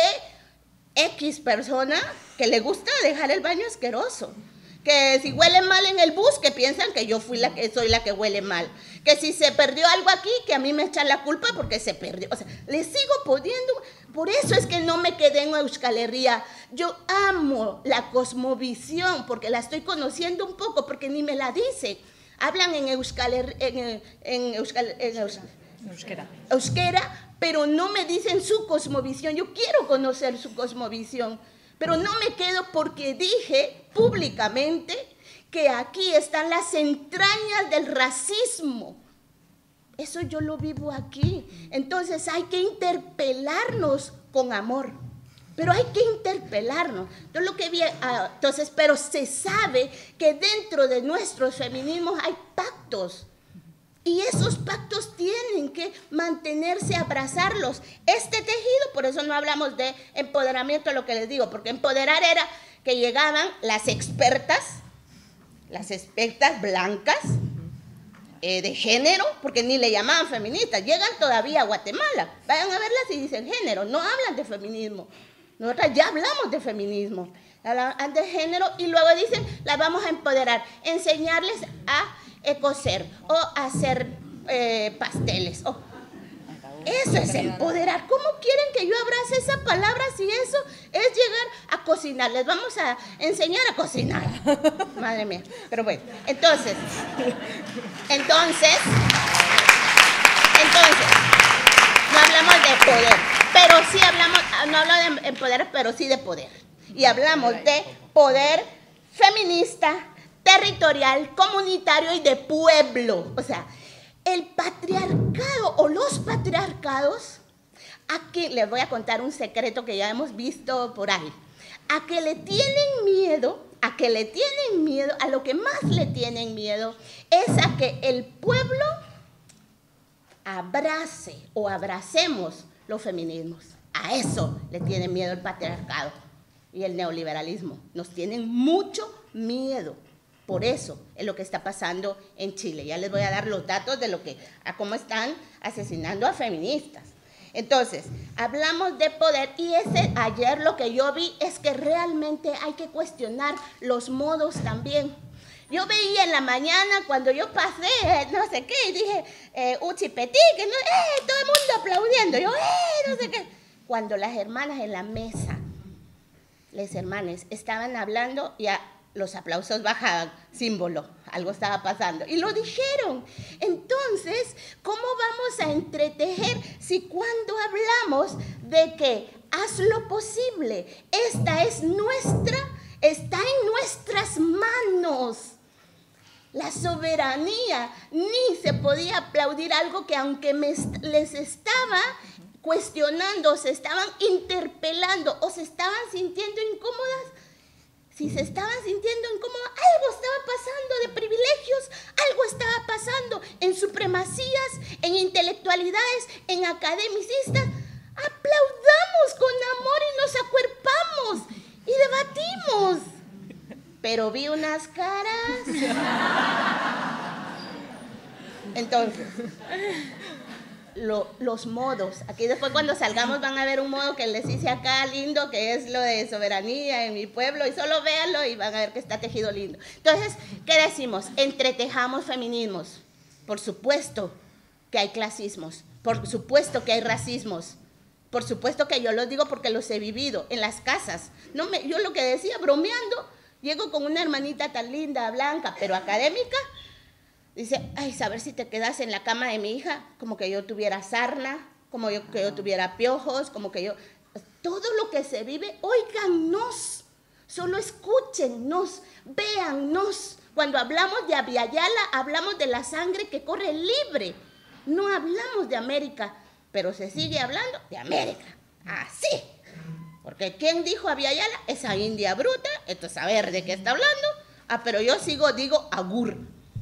X persona que le gusta dejar el baño asqueroso. Que si huele mal en el bus, que piensan que yo fui la que soy la que huele mal. Que si se perdió algo aquí, que a mí me echan la culpa porque se perdió. O sea, le sigo poniendo... Por eso es que no me quedé en Euskal Herria. Yo amo la cosmovisión porque la estoy conociendo un poco, porque ni me la dicen. Hablan en Euskal Herria, en, en, Euskal, en Euskal, Euskera. Euskera, pero no me dicen su cosmovisión. Yo quiero conocer su cosmovisión, pero no me quedo porque dije públicamente que aquí están las entrañas del racismo. Eso yo lo vivo aquí. Entonces hay que interpelarnos con amor. Pero hay que interpelarnos. Yo lo que vi, uh, entonces, pero se sabe que dentro de nuestros feminismos hay pactos. Y esos pactos tienen que mantenerse, abrazarlos. Este tejido, por eso no hablamos de empoderamiento, lo que les digo, porque empoderar era que llegaban las expertas, las expertas blancas, eh, de género, porque ni le llamaban feministas, llegan todavía a Guatemala, vayan a verlas y dicen género, no hablan de feminismo. Nosotras ya hablamos de feminismo, hablan de género y luego dicen, las vamos a empoderar, enseñarles a coser o hacer eh, pasteles. Oh. Eso es empoderar. ¿Cómo quieren que yo abrace esa palabra si eso es llegar a cocinar? Les vamos a enseñar a cocinar. Madre mía. Pero bueno, entonces, entonces, entonces, no hablamos de poder, pero sí hablamos, no hablo de empoderar, pero sí de poder. Y hablamos de poder feminista, territorial, comunitario y de pueblo. O sea, el patriarcado o los patriarcados, aquí les voy a contar un secreto que ya hemos visto por ahí, a que le tienen miedo, a que le tienen miedo, a lo que más le tienen miedo es a que el pueblo abrace o abracemos los feminismos. A eso le tiene miedo el patriarcado y el neoliberalismo. Nos tienen mucho miedo. Por eso es lo que está pasando en Chile. Ya les voy a dar los datos de lo que, a cómo están asesinando a feministas. Entonces, hablamos de poder y ese, ayer lo que yo vi es que realmente hay que cuestionar los modos también. Yo veía en la mañana cuando yo pasé, no sé qué, y dije, eh, Uchi Petit, que no, eh, todo el mundo aplaudiendo. Yo, eh, no sé qué. Cuando las hermanas en la mesa, las hermanas estaban hablando y a, los aplausos bajaban, símbolo, algo estaba pasando. Y lo dijeron. Entonces, ¿cómo vamos a entretejer si cuando hablamos de que haz lo posible, esta es nuestra, está en nuestras manos? La soberanía, ni se podía aplaudir algo que aunque me, les estaba cuestionando, se estaban interpelando o se estaban sintiendo incómodas. Si se estaban sintiendo incómodos, algo estaba pasando de privilegios, algo estaba pasando en supremacías, en intelectualidades, en academicistas. Aplaudamos con amor y nos acuerpamos y debatimos. Pero vi unas caras. Entonces, Lo, los modos. Aquí después cuando salgamos van a ver un modo que les hice acá lindo, que es lo de soberanía en mi pueblo, y solo véanlo y van a ver que está tejido lindo. Entonces, ¿qué decimos? Entretejamos feminismos. Por supuesto que hay clasismos, por supuesto que hay racismos, por supuesto que yo los digo porque los he vivido en las casas. No me, yo lo que decía, bromeando, llego con una hermanita tan linda, blanca, pero académica. Dice, ay, saber si te quedas en la cama de mi hija, como que yo tuviera sarna, como yo, que yo tuviera piojos, como que yo... Todo lo que se vive, óigannos, solo escúchennos, véannos. Cuando hablamos de Abiyala, hablamos de la sangre que corre libre. No hablamos de América, pero se sigue hablando de América. Así. Porque ¿quién dijo Abiyala? Esa india bruta, esto es saber de qué está hablando. Ah, pero yo sigo, digo, agur.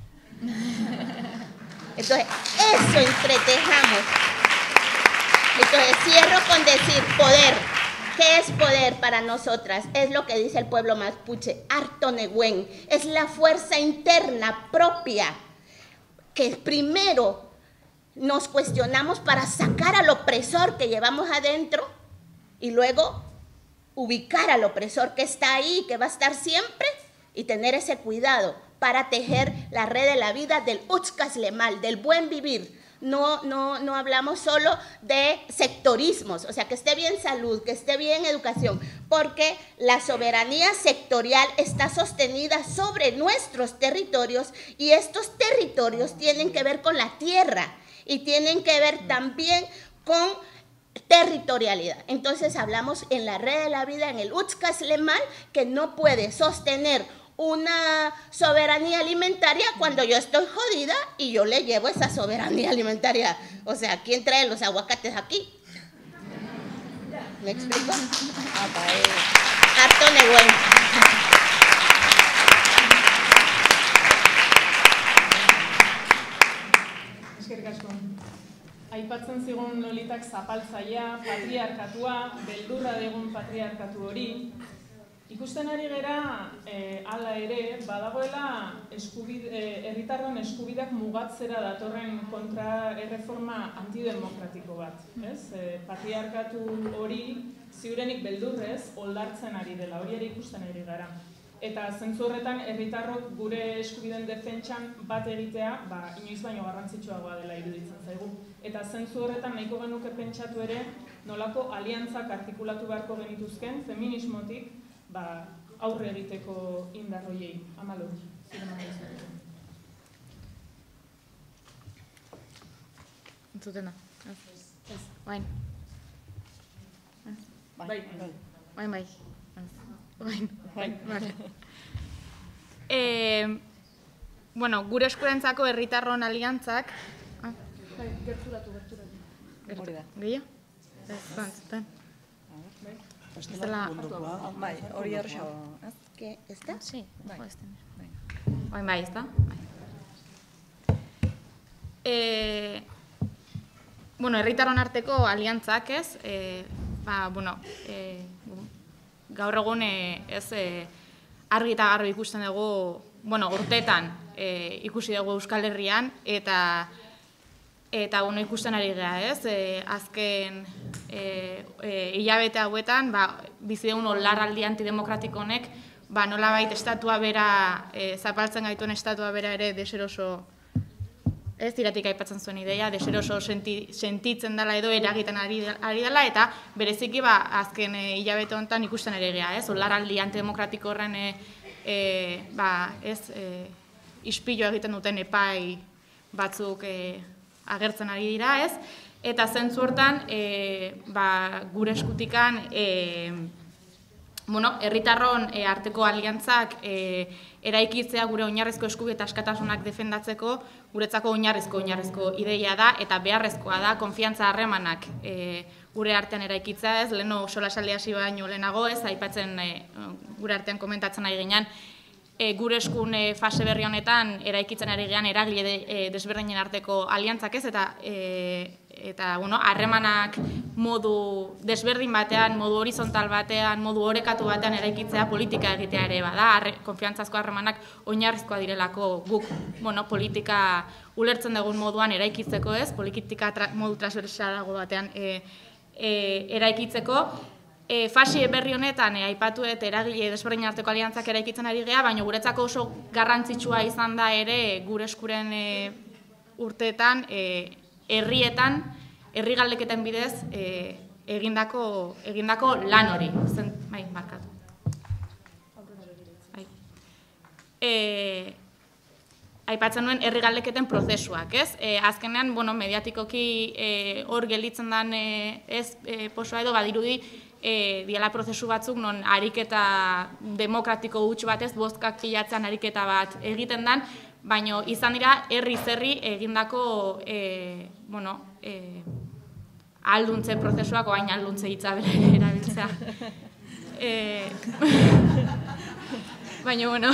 Entonces, eso entretejamos. Entonces, cierro con decir poder. ¿Qué es poder para nosotras? Es lo que dice el pueblo mapuche, Artonehuen. Es la fuerza interna propia que primero nos cuestionamos para sacar al opresor que llevamos adentro y luego ubicar al opresor que está ahí, que va a estar siempre, y tener ese cuidado para tejer la red de la vida del Uxcaslemal, del buen vivir. No, no, no hablamos solo de sectorismos, o sea, que esté bien salud, que esté bien educación, porque la soberanía sectorial está sostenida sobre nuestros territorios y estos territorios tienen que ver con la tierra y tienen que ver también con territorialidad. Entonces hablamos en la red de la vida, en el Uxcaslemal, que no puede sostener una soberanía alimentaria cuando yo estoy jodida y yo le llevo esa soberanía alimentaria. O sea, ¿quién trae los aguacates aquí? ¿Me explico? Harto neguen. Eskerrik asko. Aipatzen zigun Lolitak zapaltzaia, patriarkatua, beldurra degun patriarkatu hori. Ikusten ari gera, eh, hala ere, badagoela eskubide, eh, herritarron eskubideak mugatzera datorren kontra erreforma antidemokratiko bat. Ez? Eh, patriarkatu hori ziurenik beldurrez oldartzen ari dela, hori ere ikusten ari gara. Eta zentzu horretan herritarrok gure eskubideen defentsan bat egitea, ba, inoiz baino garrantzitsuagoa dela iruditzen zaigu. Eta zentzu horretan nahiko genuke pentsatu ere, nolako aliantzak artikulatu beharko genituzken feminismotik, ba, aurre egiteko indar horiei. Amalu, zure mandazu. Entzutena. Ez. Bain. Bai, bai. Bain, bai. Bain, bain, vale. Eh, bueno, gure eskurentzako herritarron aliantzak... Ah. Bai, gerturatu, gerturatu. Hori da. Gehiago? Ez, bantzutan. Bai, hori errexo. ¿Qué? ¿Está? Sí, bai. Bain, bai, ez da? Eh, bueno, herritarron arteko aliantzak ez, eh, ba, bueno, eh, gaur egun eh, ez eh, argi eta garbi ikusten dugu, bueno, urtetan eh, ikusi dugu Euskal Herrian, eta eta bueno, ikusten ari gara, ez? E, azken e, e, hilabete hauetan, ba, bizi dugun olarraldi antidemokratiko honek, ba, nolabait estatua bera, e, zapaltzen gaituen estatua bera ere deseroso, ez diratik aipatzen zuen ideia, deseroso senti, sentitzen dela edo eragiten ari, ari dela, eta bereziki ba, azken e, hilabete honetan ikusten ere gara, ez? Olarraldi antidemokratiko horren e, e, ba, ez, e, ispilu egiten duten epai batzuk e, agertzen ari dira, ez? Eta zentzu hortan, e, ba, gure eskutikan, e, bueno, herritarron e, arteko aliantzak e, eraikitzea gure oinarrizko eskubide eta askatasunak defendatzeko, guretzako oinarrizko oinarrizko ideia da, eta beharrezkoa da, konfiantza harremanak e, gure artean eraikitzea, ez? Leheno solasaldi hasi baino lehenago, ez? Aipatzen e, gure artean komentatzen ari ginean, E, gure eskun e, fase berri honetan eraikitzen ari gean eragile de, e, desberdinen arteko aliantzak ez, eta e, eta bueno, harremanak modu desberdin batean, modu horizontal batean, modu orekatu batean eraikitzea politika egitea ere bada, arre, konfiantzazko harremanak oinarrizkoa direlako guk, bueno, politika ulertzen dugun moduan eraikitzeko ez, politika tra, modu transversalago batean e, e, eraikitzeko. E, fasi berri honetan, e, aipatu eta eragile desberdin arteko aliantzak eraikitzen ari gea, baina guretzako oso garrantzitsua izan da ere gure eskuren e, urteetan, e, herrietan, herri galdeketen bidez e, egindako, egindako lan hori. Zen, bai, markatu. Bai. E, aipatzen nuen herri galdeketen prozesuak, ez? E, azkenean, bueno, mediatikoki e, hor gelditzen den e, ez e, posoa edo badirudi, E, diala prozesu batzuk non ariketa demokratiko huts batez, bozkak pilatzen ariketa bat egiten dan, baina izan dira herri-herri egindako e, bueno, e, alduntze prozesuak, oain alduntze hitza bere erabiltzea. E, baina, bueno,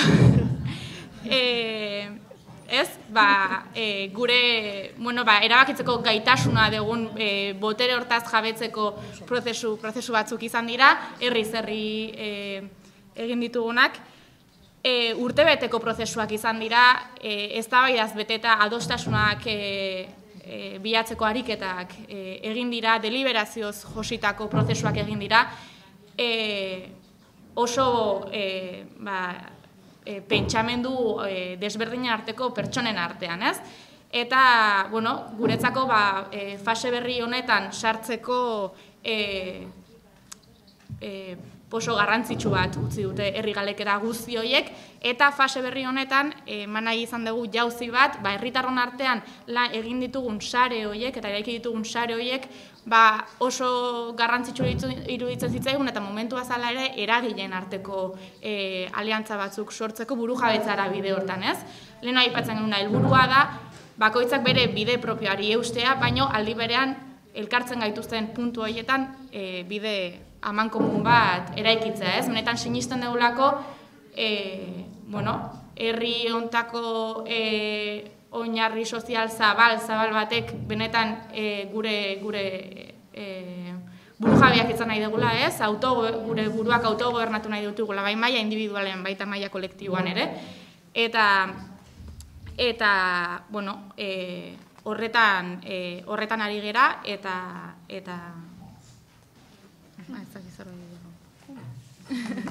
e, ez, ba, e, gure, bueno, ba, erabakitzeko gaitasuna dugun e, botere hortaz jabetzeko prozesu, prozesu batzuk izan dira, herri-herri e, egin ditugunak. E, urtebeteko prozesuak izan dira, e, eztabaidaz beteta adostasunak e, e, bilatzeko ariketak e, egin dira, deliberazioz jositako prozesuak egin dira, e, oso e, ba, E, pentsamendu e, desberdinen arteko pertsonen artean, ez? Eta, bueno, guretzako ba, e, fase berri honetan sartzeko e, e, oso garrantzitsu bat utzi dute herri galekera guzti horiek, eta fase berri honetan eman nahi izan dugu jauzi bat, ba herritarron artean la egin ditugun sare horiek eta eraiki ditugun sare horiek ba oso garrantzitsu iruditzen zitzaigun eta momentua zala ere eragileen arteko e, aliantza batzuk sortzeko burujabetzara bide hortan, ez? Lehen aipatzen genuna helburua da bakoitzak bere bide propioari eustea, baino aldi berean elkartzen gaituzten puntu horietan e, bide amankomun bat eraikitzea, ez? Benetan sinisten dugulako, e, bueno, herri hontako e, oinarri sozial zabal, zabal batek benetan e, gure gure e, burujabeak izan nahi dugula, ez? Auto, gure buruak autogobernatu nahi dutugula, bai maila individualen, baita maila kolektiboan ere. Eta, eta bueno, e, horretan, e, horretan ari gera, eta, eta, ah, ez dakit zer hori dugu.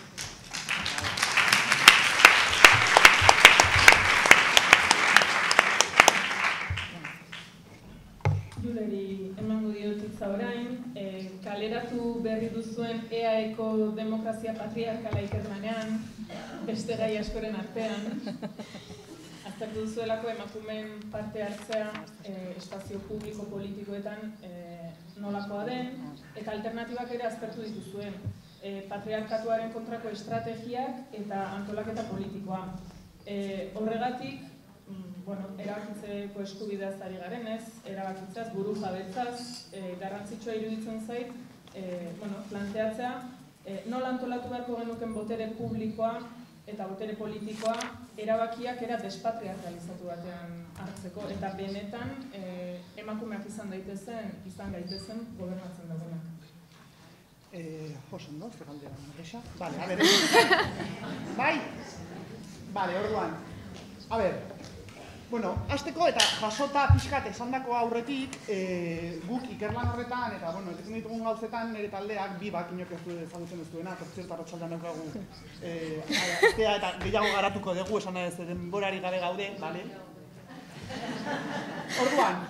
Juleri emango diot hitza orain, e, kaleratu berri duzuen E A Eko demokrazia patriarkala ikerlanean, beste gai askoren artean, aztertu duzuelako emakumeen parte hartzea e, espazio publiko politikoetan e, nolakoa den, eta alternatibak ere aztertu dituzuen. E, patriarkatuaren kontrako estrategiak eta antolaketa politikoa. E, horregatik, bueno, erabakitzeko eskubideaz ari garenez, erabakitzaz, buru jabetzaz, e, garrantzitsua iruditzen zait, e, bueno, planteatzea, e, nola antolatu beharko genuken botere publikoa eta botere politikoa erabakiak era despatriarkalizatu batean hartzeko, eta benetan e, emakumeak izan daitezen, izan gaitezen gobernatzen dagoenak. Eh, oso ondo, zer galdera, Marisa? Vale, a ver. Bai? Vale, orduan. A ver, bueno, hasteko eta jasota pixkat esandako aurretik, e, guk ikerlan horretan, eta, bueno, ikusten ditugun gauzetan nire taldeak, bibak inok ez du ezagutzen ez duena, tortzerta rotxaldan daukagu, e, aztea eta gehiago garatuko dugu, esan ez denborari gabe gaude, bale? Orduan,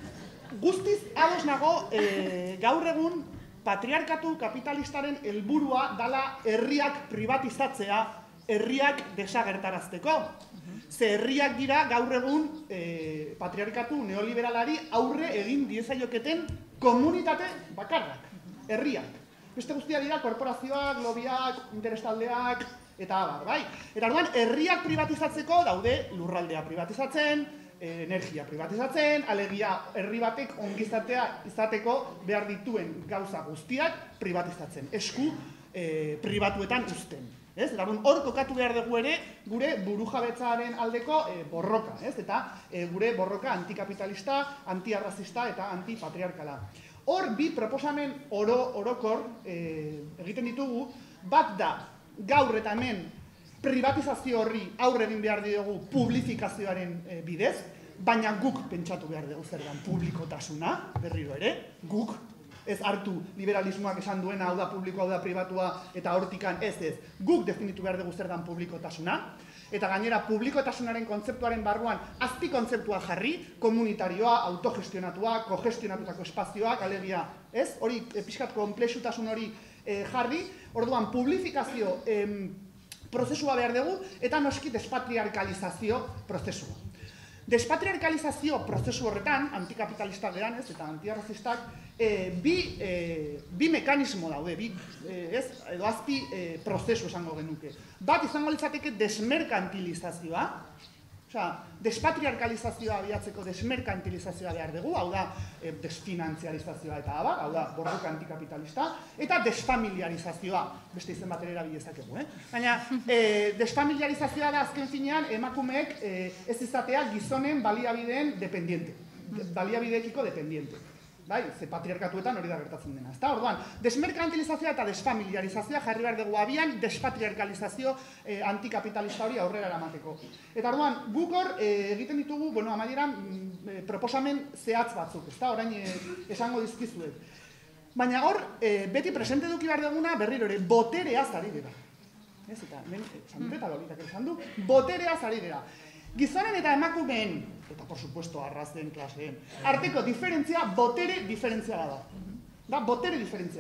guztiz ados nago e, gaur egun patriarkatu kapitalistaren helburua dala herriak privatizatzea, herriak desagertarazteko. Ze herriak dira gaur egun e, patriarkatu neoliberalari aurre egin diezaioketen komunitate bakarrak, herriak. Beste guztia dira korporazioak, lobiak, interestaldeak, eta abar, bai? Eta orduan, herriak privatizatzeko daude lurraldea privatizatzen, e, energia privatizatzen, alegia herri batek ongizatea izateko behar dituen gauza guztiak privatizatzen, esku e, pribatuetan uzten. Ez? Eta hor kokatu behar dugu ere gure burujabetzaren aldeko e, borroka, ez? Eta e, gure borroka antikapitalista, antiarrazista eta antipatriarkala. Hor bi proposamen oro, orokor e, egiten ditugu, bat da gaur eta hemen privatizazio horri aurre egin behar diogu publifikazioaren e, bidez, baina guk pentsatu behar dugu zer dan publikotasuna, berriro ere, guk, ez hartu liberalismoak esan duena, hau da publikoa, hau da pribatua, eta hortikan ez ez. Guk definitu behar dugu zer dan publikotasuna, eta gainera publikotasunaren kontzeptuaren barruan azpi kontzeptua jarri, komunitarioa, autogestionatua, kogestionatutako espazioak, alegia, ez? Hori, e, pixkat konplexutasun hori e, jarri, orduan publifikazio e, prozesua behar dugu, eta noski despatriarkalizazio prozesua. Despatriarkalizazio prozesu horretan, antikapitalista geran, ez, eta antiarrazistak, e, bi, e, bi mekanismo daude, bi, e, ez, edo azpi e, prozesu esango genuke. Bat izango litzateke desmerkantilizazioa, osea, despatriarkalizazioa abiatzeko desmerkantilizazioa behar dugu, hau da e, desfinantzializazioa eta abar, hau da borroka antikapitalista, eta desfamiliarizazioa, beste izen bat ere erabilezakegu, eh? Baina, e, desfamiliarizazioa da azken finean emakumeek e, ez izatea gizonen baliabideen dependiente, baliabideekiko dependiente. Bai, ze patriarkatuetan hori da gertatzen dena. Ezta? Orduan, desmerkantilizazioa eta desfamiliarizazioa jarri behar dugu abian, despatriarkalizazio eh, antikapitalista hori aurrera eramateko. Eta orduan, guk hor eh, egiten ditugu, bueno, amaieran eh, proposamen zehatz batzuk, ezta? Orain eh, esango dizkizuet. Baina hor, eh, beti presente duki behar duguna berriro ere, botereaz ari dira. Ez, eta, men, esan dut eta lolitak esan du, botereaz ari dira. Gizonen eta emakumeen, eta por supuesto arrazen, klaseen, arteko diferentzia botere diferentziala da. Da, botere diferentzia da.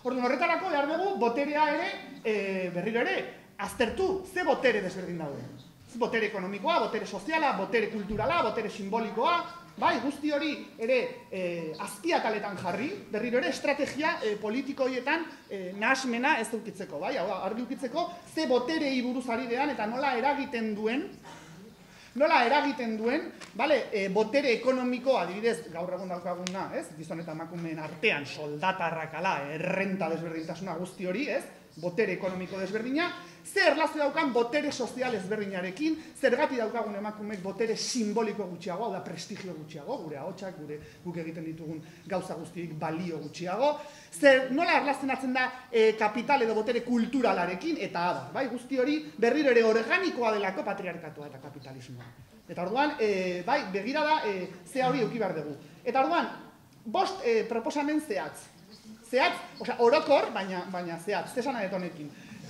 Orduan horretarako behar dugu boterea ere, berriro ere, aztertu, ze botere desberdin daude. Botere ekonomikoa, botere soziala, botere kulturala, botere simbolikoa, bai, guzti hori ere azpiataletan jarri, berriro ere estrategia politiko horietan nahasmena ez dukitzeko, bai, hau da, argi dukitzeko, ze boterei buruz ari dean eta nola eragiten duen, nola eragiten duen, bale, botere ekonomiko, adibidez, gaur egun daukaguna, ez, gizon eta emakumeen artean, soldatarrakala, errenta desberdintasuna guzti hori, ez, botere ekonomiko desberdina, zer erlazio daukan botere sozial ezberdinarekin, zergatik daukagun emakumeek botere simboliko gutxiago, hau da prestigio gutxiago, gure ahotsak, gure guk egiten ditugun gauza guztiek balio gutxiago, zer nola erlazionatzen da kapital edo botere kulturalarekin, eta abar, bai, guzti hori berriro ere organikoa delako patriarkatua eta kapitalismoa. Eta orduan, bai, begira da, zea hori eduki behar dugu. Eta orduan, bost proposamen zehatz. Zehatz, osea, orokor, baina, baina zehatz, zesan adetonekin.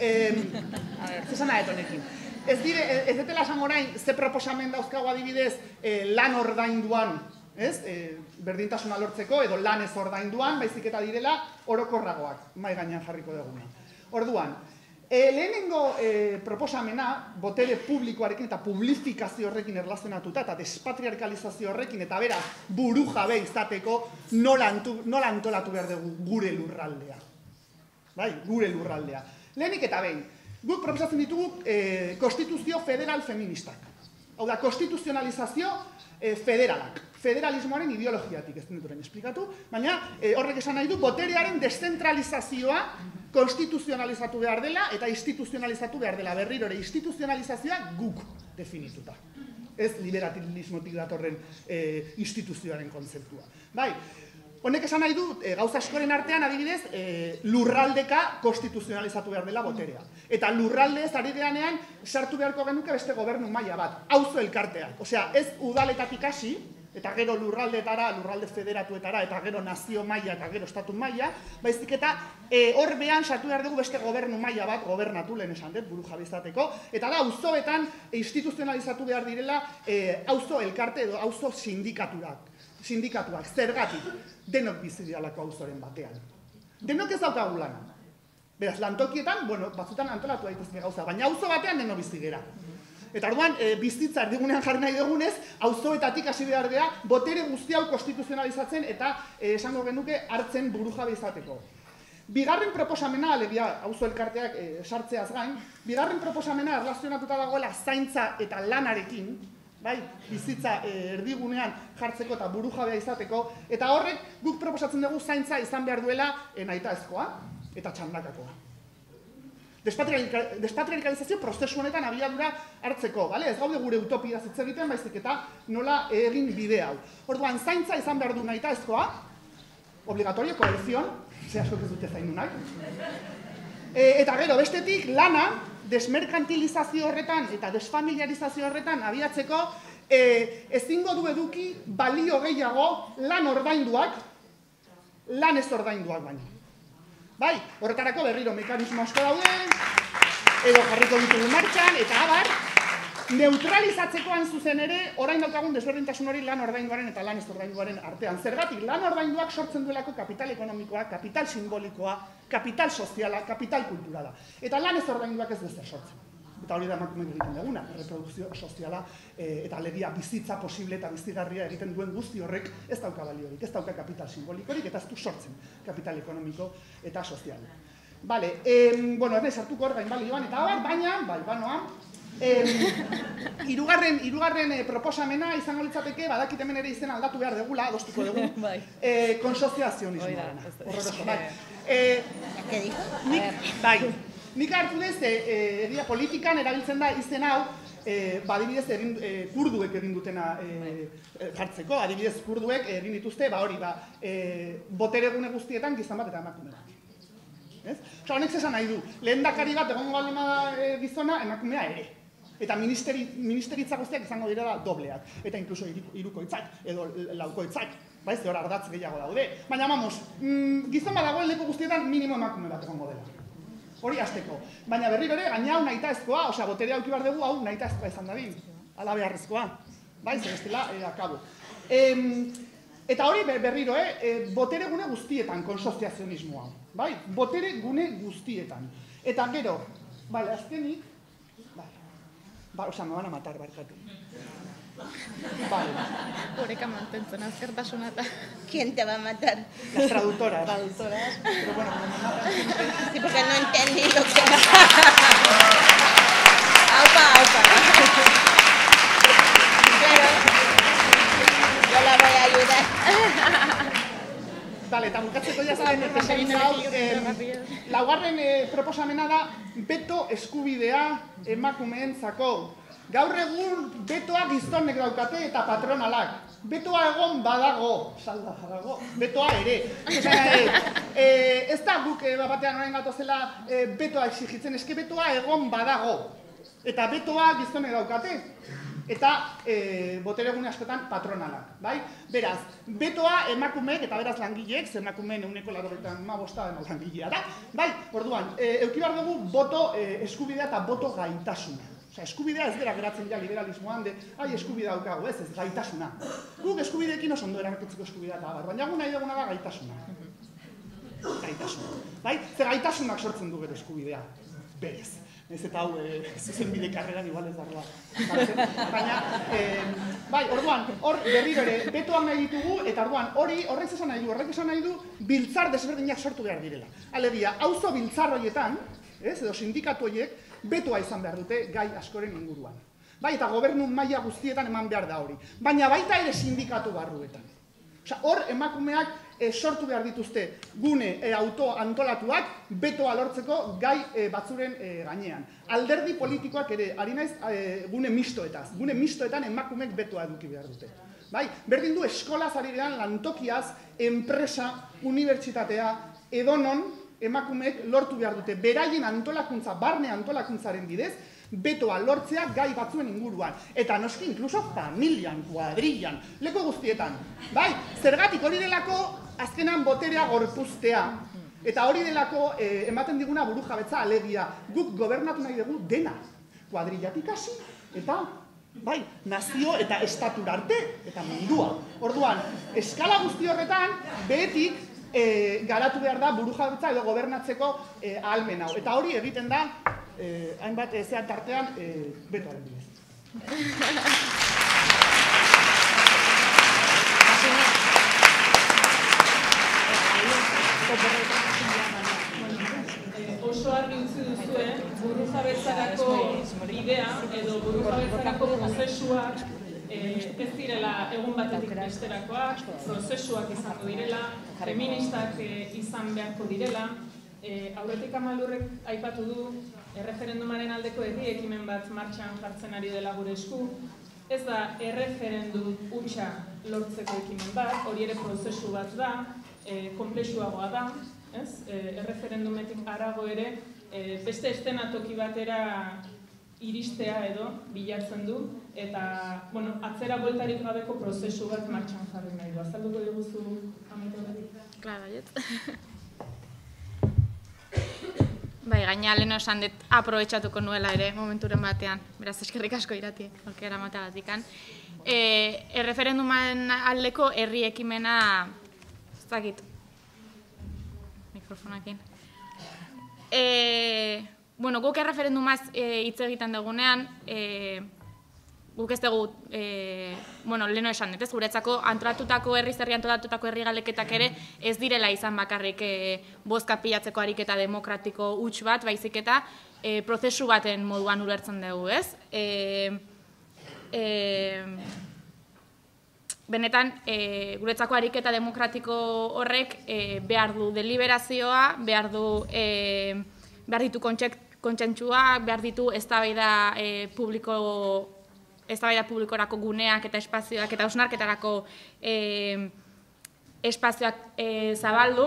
Zesan adetonekin. Ez dire, ez detela esan orain, ze proposamen dauzkago adibidez lan ordainduan, ez? Berdintasuna lortzeko, edo lan ez ordainduan, baizik eta direla orokorragoak, mai gainean jarriko duguna. Orduan, lehenengo proposamena, botere publikoarekin eta publifikazio horrekin erlazionatuta, eta despatriarkalizazio horrekin, eta bera, buru jabe izateko nola antolatu behar dugu gure lurraldea. Bai, gure lurraldea. Lehenik eta behin, guk proposatzen ditugu konstituzio federal feministak. Hau da, konstituzionalizazio federalak. Federalismoaren ideologiatik, ez dut esplikatu, baina horrek esan nahi du, boterearen deszentralizazioa konstituzionalizatu behar dela eta instituzionalizatu behar dela, berriro ere instituzionalizazioa guk definituta. Ez liberalismotik datorren instituzioaren kontzeptua. Bai, honek esan nahi du, gauza askoren artean adibidez, lurraldeka konstituzionalizatu behar dela boterea. Eta lurraldez ari geanean sartu beharko genuke beste gobernu maila bat, auzo elkarteak. Osea, ez udaletatik hasi, eta gero lurraldetara, lurralde federatuetara, eta gero nazio maila eta gero estatu maila, baizik eta hor behan sartu behar dugu beste gobernu maila bat, gobernatu lehen esan dut, buru jabizateko, eta da, auzoetan instituzionalizatu behar direla auzo elkarte edo auzo sindikaturak, sindikatuak, zergatik, denok bizi dialako auzoren batean. Denok ez daukagu lana. Beraz, lantokietan, bueno, batzutan antolatu daitezke gauza, baina auzo batean denok bizi gera. Eta orduan, bizitza erdigunean jarri nahi dugunez, auzoetatik hasi behar gea, botere guzti hau konstituzionalizatzen eta esango genuke hartzen burujabe izateko. Bigarren proposamena, alegia auzo elkarteak sartzeaz gain, bigarren proposamena erlazionatuta dagoela zaintza eta lanarekin, bai, bizitza erdigunean jartzeko eta burujabea izateko, eta horrek guk proposatzen dugu zaintza izan behar duela nahitaezkoa eta txandakakoa. Despatriarkalizazio prozesu honetan abiadura hartzeko, bale? Ez gaude gure utopia hitz egiten, baizik eta nola egin bide hau. Orduan, zaintza izan behar du nahitaezkoa, obligatorio, koalizion, ze askok ez dute zaindu nahi. Eta gero, bestetik, lana, desmerkantilizazio horretan eta desfamiliarizazio horretan abiatzeko, ezingo du eduki balio gehiago lan ordainduak, lan ez ordainduak baino. Bai, horretarako berriro mekanismo asko daude, edo jarriko ditugu martxan, eta abar, neutralizatzeko hain zuzen ere, orain daukagun desberdintasun hori lan ordainduaren eta lan ez ordainduaren artean. Zergatik, lan ordainduak sortzen duelako kapital ekonomikoa, kapital simbolikoa, kapital soziala, kapital kulturala. Eta lan ez ordainduak ez dezer sortzen. Eta hori da emakumeek egiten duguna, reprodukzio soziala eta alegia bizitza posible eta bizigarria egiten duen guzti horrek ez dauka baliorik, ez dauka kapital simbolikorik eta ez du sortzen kapital ekonomiko eta sozial. Bale, bueno, ez sartuko hor gain balioan eta abar, baina, bai, banoa, hirugarren hirugarren proposamena izango litzateke, badakit hemen ere izena aldatu behar degula, adostuko dugu, konsoziazionismoa. Horroroso, bai. ¿Qué dijo? Bai. Nik hartu dez, egia politikan erabiltzen da izen hau, adibidez kurduek egin dutena jartzeko, adibidez kurduek egin dituzte, ba hori, botere gune guztietan gizon bat eta emakume bat. Osa, honek zesan nahi du, lehendakari bat egongo baldin bada gizona, emakumea ere. Eta ministeritza guztiak izango direla dobleak, eta inkluso hirukoitzak edo laukoitzak, baiz, hor ardatz gehiago daude. Baina, vamos, gizon bat dagoen leku guztietan minimo emakume bat egongo dela. Hori hasteko. Baina berriro ere, gaina hau nahitaezkoa, osea, boterea auki behar dugu, hau nahitaezkoa izan dadin. Ala beharrezkoa. Bai, zer bestela, akabo. Eta hori berriro, eh, botere gune guztietan konsoziazionismoa, bai? Botere gune guztietan. Eta gero, bale, azkenik, bai, ba, oza, me van a matar, barkatu. Vale. Oreka mantentzen azkertasuna eta... ¿Quién te va a matar? Las traductoras. Traductoras. Pero bueno, como me matan siempre... Sí, porque no entendí lo que... Aupa, aupa. Claro. Yo la voy a ayudar. Vale, eta bukatzeko jazten egin hau, laugarren proposamena da beto eskubidea emakumeentzako. Gaur egun betoa gizonek daukate eta patronalak. Betoa egon badago, salda dago, betoa ere. Ez da guk batean orain gatozela betoa exigitzen, eske betoa egon badago. Eta betoa gizonek daukate. Eta botere gune askotan patronalak, bai? Beraz, betoa emakumeek eta beraz langileek, zer emakumeen euneko laurogeita hamabosta langilea da, bai? Orduan, eduki behar dugu boto eskubidea eta boto gaitasuna. Osa, eskubidea ez dira geratzen ja liberalismoan de, ai, eskubidea daukagu, ez, ez, gaitasuna. Guk eskubideekin oso ondo erakitzeko eskubidea eta abar, baina nahi duguna da gaitasuna. Gaitasuna, bai? Zer gaitasunak sortzen du gero eskubidea, berez. Ez eta hau, zuzen bide karreran igual ez darroa. Baina, bai, orduan, hor berriro ere, betoak nahi ditugu, eta orduan, hori, horrek esan nahi du, horrek esan nahi du, biltzar desberdinak sortu behar direla. Alegia, auzo biltzar horietan, ez, edo sindikatu horiek, betoa izan behar dute gai askoren inguruan. Bai, eta gobernu maila guztietan eman behar da hori. Baina baita ere sindikatu barruetan. Osa, hor emakumeak sortu behar dituzte gune auto antolatuak betoa lortzeko gai batzuren gainean. Alderdi politikoak ere, ari naiz gune mistoetaz. Gune mistoetan emakumeek betoa eduki behar dute. Bai, berdin du eskolaz ari gehan lantokiaz, enpresa, unibertsitatea, edonon, emakumeek lortu behar dute, beraien antolakuntza, barne antolakuntzaren bidez, betoa lortzea gai batzuen inguruan. Eta noski, inkluso familian, kuadrillan, leko guztietan. Bai, zergatik hori delako, azkenan boterea gorpuztea. Eta hori delako, ematen diguna burujabetza alegia. Guk gobernatu nahi dugu dena. Kuadrillatik hasi, eta, bai, nazio eta estatura arte, eta mundua. Orduan, eskala guzti horretan, behetik, garatu behar da burujabetza edo gobernatzeko ahalmen hau. Eta hori egiten da, hainbat zean tartean, betoaren bidez. Oso argi utzi duzue, burujabetzarako bidea edo burujabetzarako prozesuak ez direla egun batetik besterakoak, prozesuak izango direla, feministak izan beharko direla. Aurretik Amaldurrek aipatu du, erreferendumaren aldeko herri ekimen bat martxan jartzen ari dela gure esku. Ez da erreferendum hutsa lortzeko ekimen bat, hori ere prozesu bat da, konplexuagoa da, erreferendumetik harago ere, beste eszenatoki batera iristea edo bilatzen du, eta atzera bueltarik gabeko prozesu bat martxan jarri nahi du. Azalduko diguzu Amaldurrek? Klar, baiet. Bai, gaina leheno esan dut aprobetxatuko nuela ere momenturen batean. Beraz, eskerrik asko irati, aukera mateagatikan. Erreferenduman aldeko herri ekimena, ez dakit, mikrofonakin. Bueno, guk erreferendumaz hitz egiten dugunean, guk ez dugu, bueno, leheno esan dut, ez guretzako antolatutako herri zerri antolatutako herri galeketak ere ez direla izan bakarrik bozka pilatzeko ariketa demokratiko huts bat, baizik eta prozesu baten moduan ulertzen dugu, ez? Benetan, guretzako ariketa demokratiko horrek behar du deliberazioa, behar du behar ditu kontsentsua, behar ditu eztabaida publiko eztabaida publikorako guneak eta espazioak eta hausnarketarako espazioak zabaldu.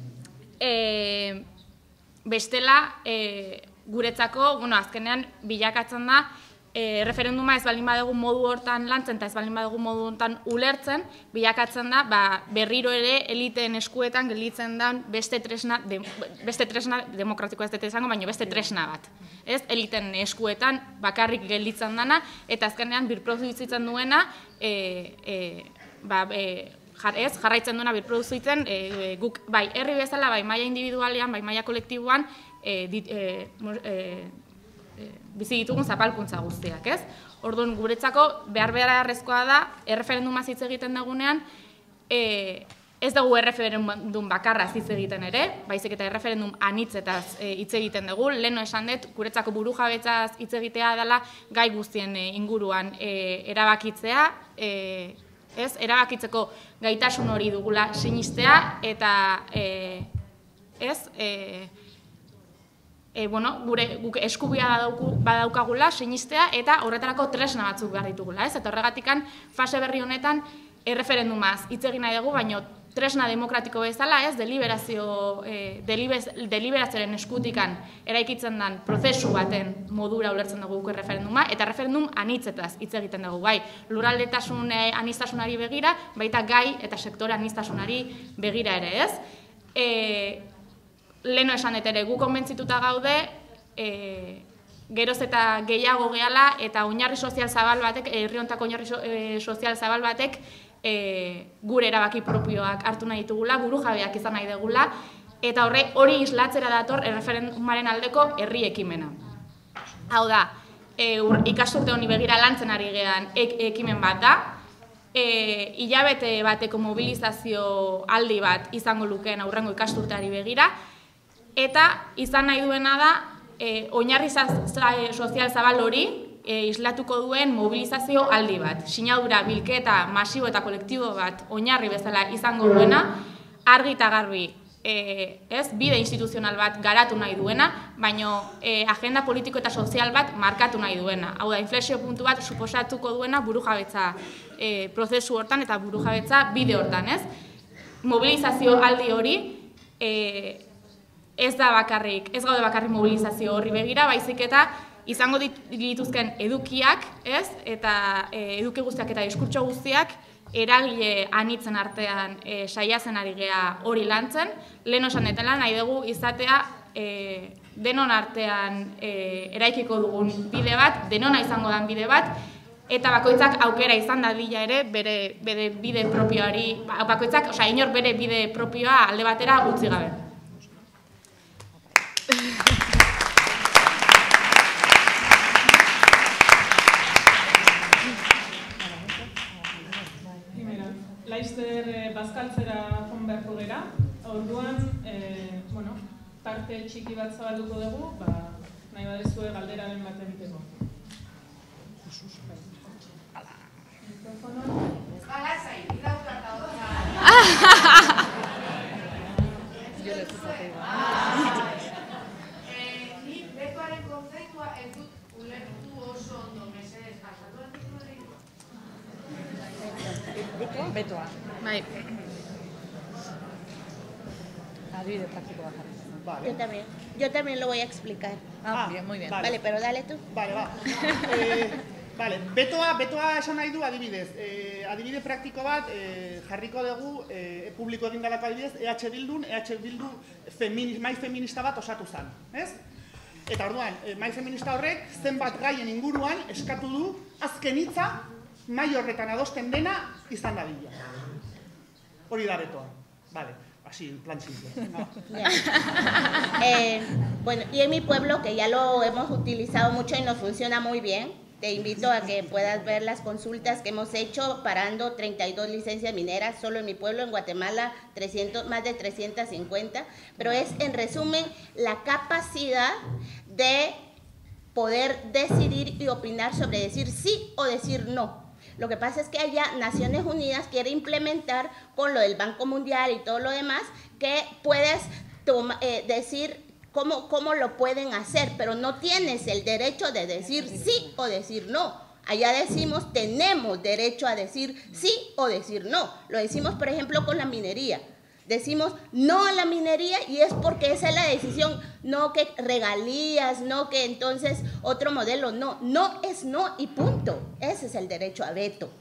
Bestela, guretzako, bueno, azkenean bilakatzen da, referenduma ez baldin badugu modu hortan lantzen eta ez baldin badugu modu hortan ulertzen, bilakatzen da berriro ere eliteen eskuetan gelditzen da beste tresna, beste tresna demokratikoa ez dut izango, baina beste tresna bat. Ez, eliten eskuetan bakarrik gelditzen dana, eta azkenean birproduzitzen duena jar, ez, jarraitzen duena birproduzitzen, e, guk bai herri bezala, bai maila individualean, bai maila kolektiboan, e, dit, e, e, e, bizi ditugun zapalkuntza guztiak, ez? Orduan, guretzako behar beharrezkoa da, erreferendumaz hitz egiten dagunean, e, ez dugu erreferendum bakarraz hitz egiten ere, baizik eta erreferendum anitzetaz hitz egiten dugu. Leno esan dut, guretzako burujabetzaz hitz egitea dela gai guztien inguruan erabakitzea, ez, erabakitzeko gaitasun hori dugula sinistea, eta ez, bueno, gure guk eskubia badaukagula sinistea, eta horretarako tresna batzuk behar ditugula, ez? Eta horregatikan fase berri honetan erreferendumaz hitz egin nahi dugu, baino tresna demokratiko bezala, ez, deliberazio, eh, deliberazioaren eskutikan eraikitzen den prozesu baten modura ulertzen dugu guk erreferenduma, eta referendum anitzetaz hitz egiten dugu, bai, lurraldetasun aniztasunari begira, baita gai eta sektore aniztasunari begira ere, ez? E, leno esan dut ere, gu konbentzituta gaude, e, geroz eta gehiago gehala, eta oinarri sozial zabal batek, herri hontako oinarri sozial zabal batek, E, gure erabaki propioak hartu nahi ditugula, buru jabeak izan nahi dugula, eta horre hori islatzera dator erreferendumaren aldeko herri ekimena. Hau da, e, ur, ikasturte honi begira lantzen ari gean ek, ekimen bat da, e, hilabete bateko mobilizazio aldi bat izango lukeen aurrengo ikasturteari begira, eta izan nahi duena da, e, oinarri sozial zabal hori, E, islatuko duen mobilizazio aldi bat. Sinadura, bilketa, masibo eta kolektibo bat oinarri bezala izango duena, argi eta garbi, e, ez, bide instituzional bat garatu nahi duena, baino e, agenda politiko eta sozial bat markatu nahi duena. Hau da, inflexio puntu bat suposatuko duena burujabetza e, prozesu hortan eta burujabetza bide hortan, ez? Mobilizazio aldi hori, e, ez da bakarrik, ez gaude bakarrik mobilizazio horri begira, baizik eta izango dituzken edukiak, ez? Eta e, eduki guztiak eta diskurtso guztiak eragile anitzen artean e, saiatzen ari gea hori lantzen. Lehen esan detela nahi dugu izatea e, denon artean e, eraikiko dugun bide bat, denona izango den bide bat, eta bakoitzak aukera izan dadila ere bere, bere bide propioari, bakoitzak, osea, inor bere bide propioa alde batera utzi gabe. Laizter bazkaltzera joan beharko gera, orduan, e, bueno, parte txiki bat zabalduko dugu, ba, nahi badezue galderaren bat egiteko. Galasai, idaukarta oda. Ni betoaren kontzeitua ez dut ulertu oso ondo, mesedez, pasatu da tipu hori? Betoa. Bai. Adibide praktiko bajar. Yo también. Yo también lo voy a explicar. Ah, bien, muy bien. Vale, Vale, pero dale tú. Vale, va. eh, vale, betoa, betoa esan nahi du adibidez. Eh, adibide praktiko bat eh, jarriko dugu eh, publiko egin galako adibidez E H Bildun, E H Bildu feminis, mai feminista bat osatu zen, ez? Eta orduan, eh, mai feminista horrek zenbat gaien inguruan eskatu du azken hitza mai horretan adosten dena izan dadila. Hori da betoa. Vale, así, en plan simple. No. Eh, bueno, y en mi pueblo, que ya lo hemos utilizado mucho y nos funciona muy bien, te invito a que puedas ver las consultas que hemos hecho parando treinta y dos licencias mineras solo en mi pueblo, en Guatemala, trescientos, más de trescientas cincuenta, pero es en resumen la capacidad de poder decidir y opinar sobre decir sí o decir no. Lo que pasa es que allá Naciones Unidas quiere implementar con lo del Banco Mundial y todo lo demás que puedes toma, eh, decir cómo, cómo lo pueden hacer, pero no tienes el derecho de decir sí o decir no. Allá decimos tenemos derecho a decir sí o decir no. Lo decimos, por ejemplo, con la minería. Decimos no a la minería y es porque esa es la decisión, no que regalías, no que entonces otro modelo, no, no es no y punto. Ese es el derecho a veto.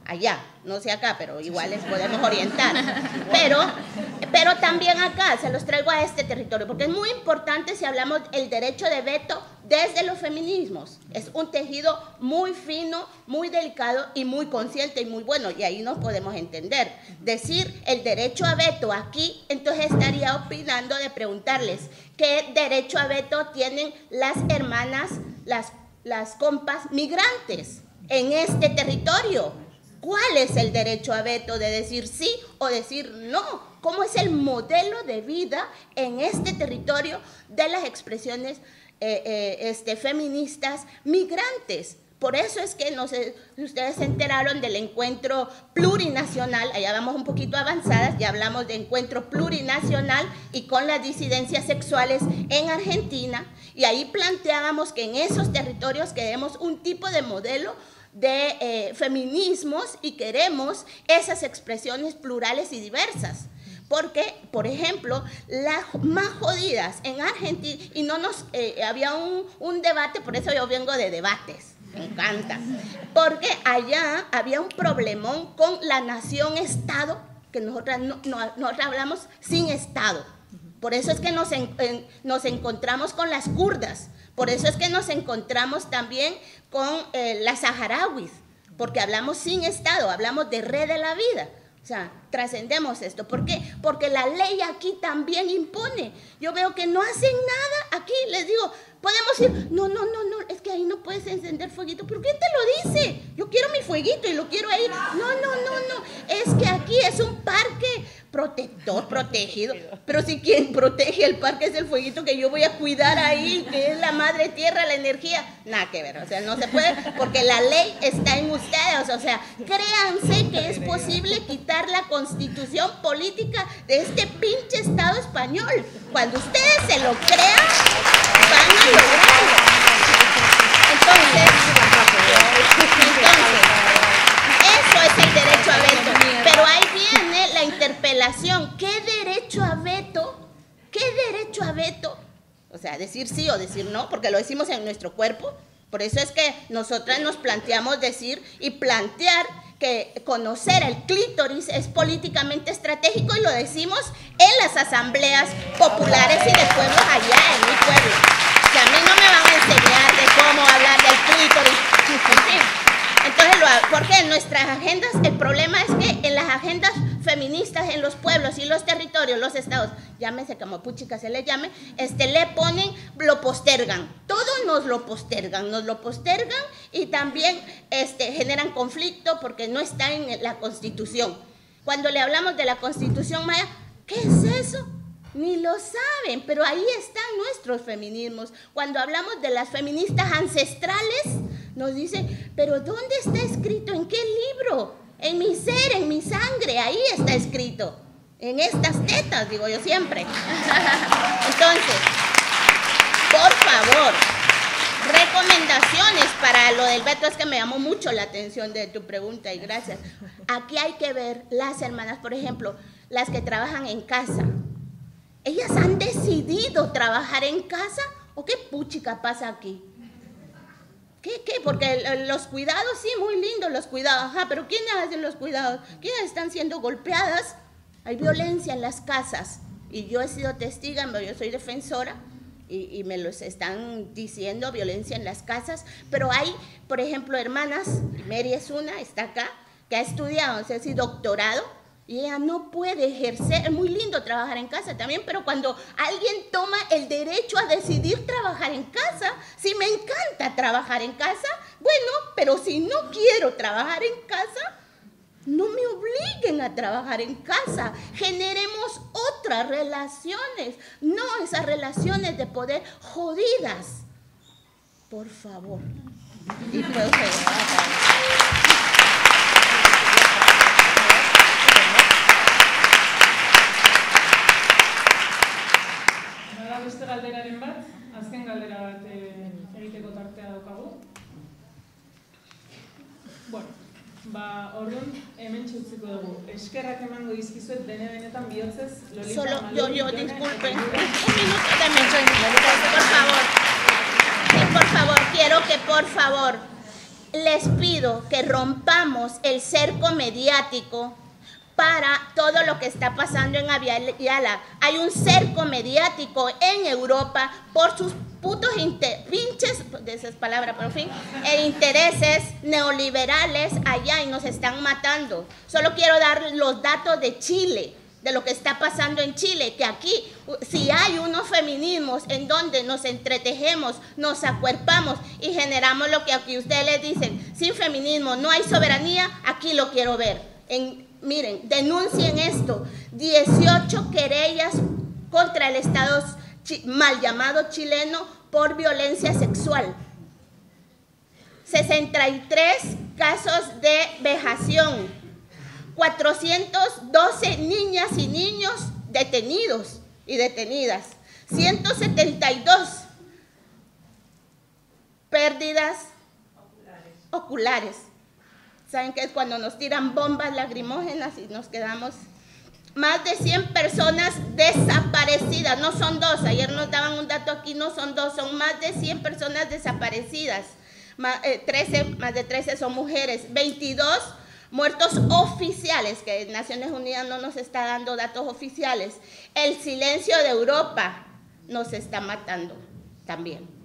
allá, no sé acá, pero igual les podemos orientar. Pero, pero también acá se los traigo a este territorio, porque es muy importante si hablamos del derecho de veto desde los feminismos. Es un tejido muy fino, muy delicado y muy consciente y muy bueno, y ahí nos podemos entender. Decir el derecho a veto aquí, entonces estaría opinando de preguntarles qué derecho a veto tienen las hermanas, las, las compas migrantes en este territorio. ¿Cuál es el derecho a veto de decir sí o decir no? ¿Cómo es el modelo de vida en este territorio de las expresiones eh, eh, este, feministas migrantes? Por eso es que, no sé si ustedes se enteraron del encuentro plurinacional, allá vamos un poquito avanzadas, ya hablamos de encuentro plurinacional y con las disidencias sexuales en Argentina, y ahí planteábamos que en esos territorios queremos un tipo de modelo de eh, feminismos y queremos esas expresiones plurales y diversas. Porque, por ejemplo, las más jodidas en Argentina, y no nos, eh, había un, un debate, por eso yo vengo de debates, me encanta, porque allá había un problemón con la nación-estado, que nosotras, no, no, nosotras hablamos sin estado. Por eso es que nos, en, en, nos encontramos con las kurdas. Por eso es que nos encontramos también con eh, las saharauis, porque hablamos sin Estado, hablamos de red de la vida. O sea, trascendemos esto. ¿Por qué? Porque la ley aquí también impone. Yo veo que no hacen nada aquí. Les digo, podemos ir, no, no, no, no, es que ahí no puedes encender fueguito. ¿Pero quién te lo dice? Yo quiero mi fueguito y lo quiero ahí. No, no, no, no. Es que aquí es un parque protector, protegido. Pero si quien protege el parque es el fueguito que yo voy a cuidar ahí, que es la madre tierra, la energía. Nada que ver, o sea, no se puede, porque la ley está en ustedes. O sea, créanse que es posible quitar la constitución política de este pinche Estado español. Cuando ustedes se lo crean, van a lograrlo. Entonces, entonces, eso es el derecho a veto. Pero ahí viene la interpelación. ¿Qué derecho a veto? ¿Qué derecho a veto? O sea, decir sí o decir no, porque lo decimos en nuestro cuerpo. Por eso es que nosotras nos planteamos decir y plantear que conocer el clítoris es políticamente estratégico, y lo decimos en las asambleas populares y de pueblos allá en mi pueblo. Que a mí no me van a enseñar de cómo hablar del clítoris. Entonces, porque en nuestras agendas, el problema es que en las agendas feministas en los pueblos y los territorios, los estados, llámese como puchica se le llame, este, le ponen, lo postergan. Todo nos lo postergan, nos lo postergan y también este, generan conflicto porque no está en la Constitución. Cuando le hablamos de la Constitución maya, ¿qué es eso? Ni lo saben, pero ahí están nuestros feminismos. Cuando hablamos de las feministas ancestrales, nos dicen, pero ¿dónde está escrito? ¿En qué libro? En mi ser, en mi sangre, ahí está escrito. En estas tetas, digo yo siempre. Entonces, por favor, recomendaciones para lo del veto. Es que me llamó mucho la atención de tu pregunta y gracias. Aquí hay que ver las hermanas, por ejemplo, las que trabajan en casa. ¿Ellas han decidido trabajar en casa o qué puchica pasa aquí? ¿Qué, qué? Porque los cuidados, sí, muy lindos los cuidados. Ajá, pero ¿quiénes hacen los cuidados? ¿Quiénes están siendo golpeadas? Hay violencia en las casas. Y yo he sido testiga, yo soy defensora, y, y me los están diciendo, violencia en las casas. Pero hay, por ejemplo, hermanas, Mary es una, está acá, que ha estudiado, o sea, sí, doctorado, y ella no puede ejercer. Es muy lindo trabajar en casa también, pero cuando alguien toma el derecho a decidir trabajar en casa, si me encanta trabajar en casa, bueno, pero si no quiero trabajar en casa, no me obliguen a trabajar en casa. Generemos otras relaciones, no esas relaciones de poder jodidas. Por favor. Y puedo seguir. Beste galderaren bat, azken galdera bat egiteko tartea daukagu. Bueno, ba, orduan hemen txutziko dugu. Eskerrak emango dizkizuet bene benetan bihotzez Lolita. Solo, yo, yo, disculpen. Un minuto también, por favor. Sí, por favor, quiero que por favor les pido que rompamos el cerco mediático para todo lo que está pasando en Abya-Yala. Hay un cerco mediático en Europa por sus putos pinches, de esas palabras, pero en fin, e intereses neoliberales allá y nos están matando. Solo quiero dar los datos de Chile, de lo que está pasando en Chile, que aquí, si hay unos feminismos en donde nos entretejemos, nos acuerpamos y generamos lo que aquí ustedes les dicen, sin feminismo no hay soberanía, aquí lo quiero ver. En, miren, denuncien esto, dieciocho querellas contra el Estado mal llamado chileno por violencia sexual, sesenta y tres casos de vejación, cuatrocientos doce niñas y niños detenidos y detenidas, ciento setenta y dos pérdidas oculares. oculares. ¿Saben qué es cuando nos tiran bombas lacrimógenas y nos quedamos? Más de cien personas desaparecidas, no son dos, ayer nos daban un dato aquí, no son dos, son más de cien personas desaparecidas, más, eh, trece, más de trece son mujeres, veintidós muertos oficiales, que Naciones Unidas no nos está dando datos oficiales. El silencio de Europa nos está matando también.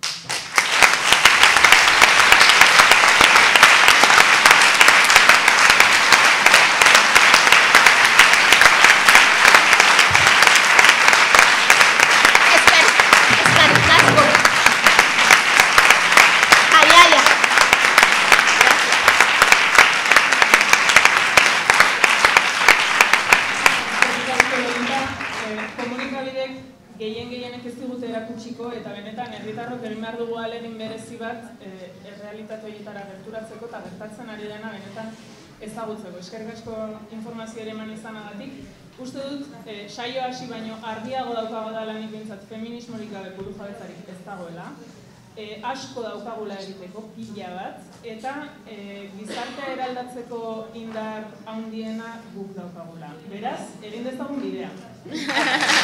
Gehien gehienek ez digute erakutsiko eta benetan herritarrok egin behar dugu ahalegin berezi bat errealitate horietara gerturatzeko eta gertatzen ari dena benetan ezagutzeko. Eskerrik asko informazioa ere eman izanagatik. Uste dut saio hasi baino argiago daukago da lanik bintzat feminismorik gabe burujabetzarik ez dagoela. Asko daukagula egiteko, pila bat, eta gizartea eraldatzeko indar handiena guk daukagula. Beraz, egin dezagun bidea.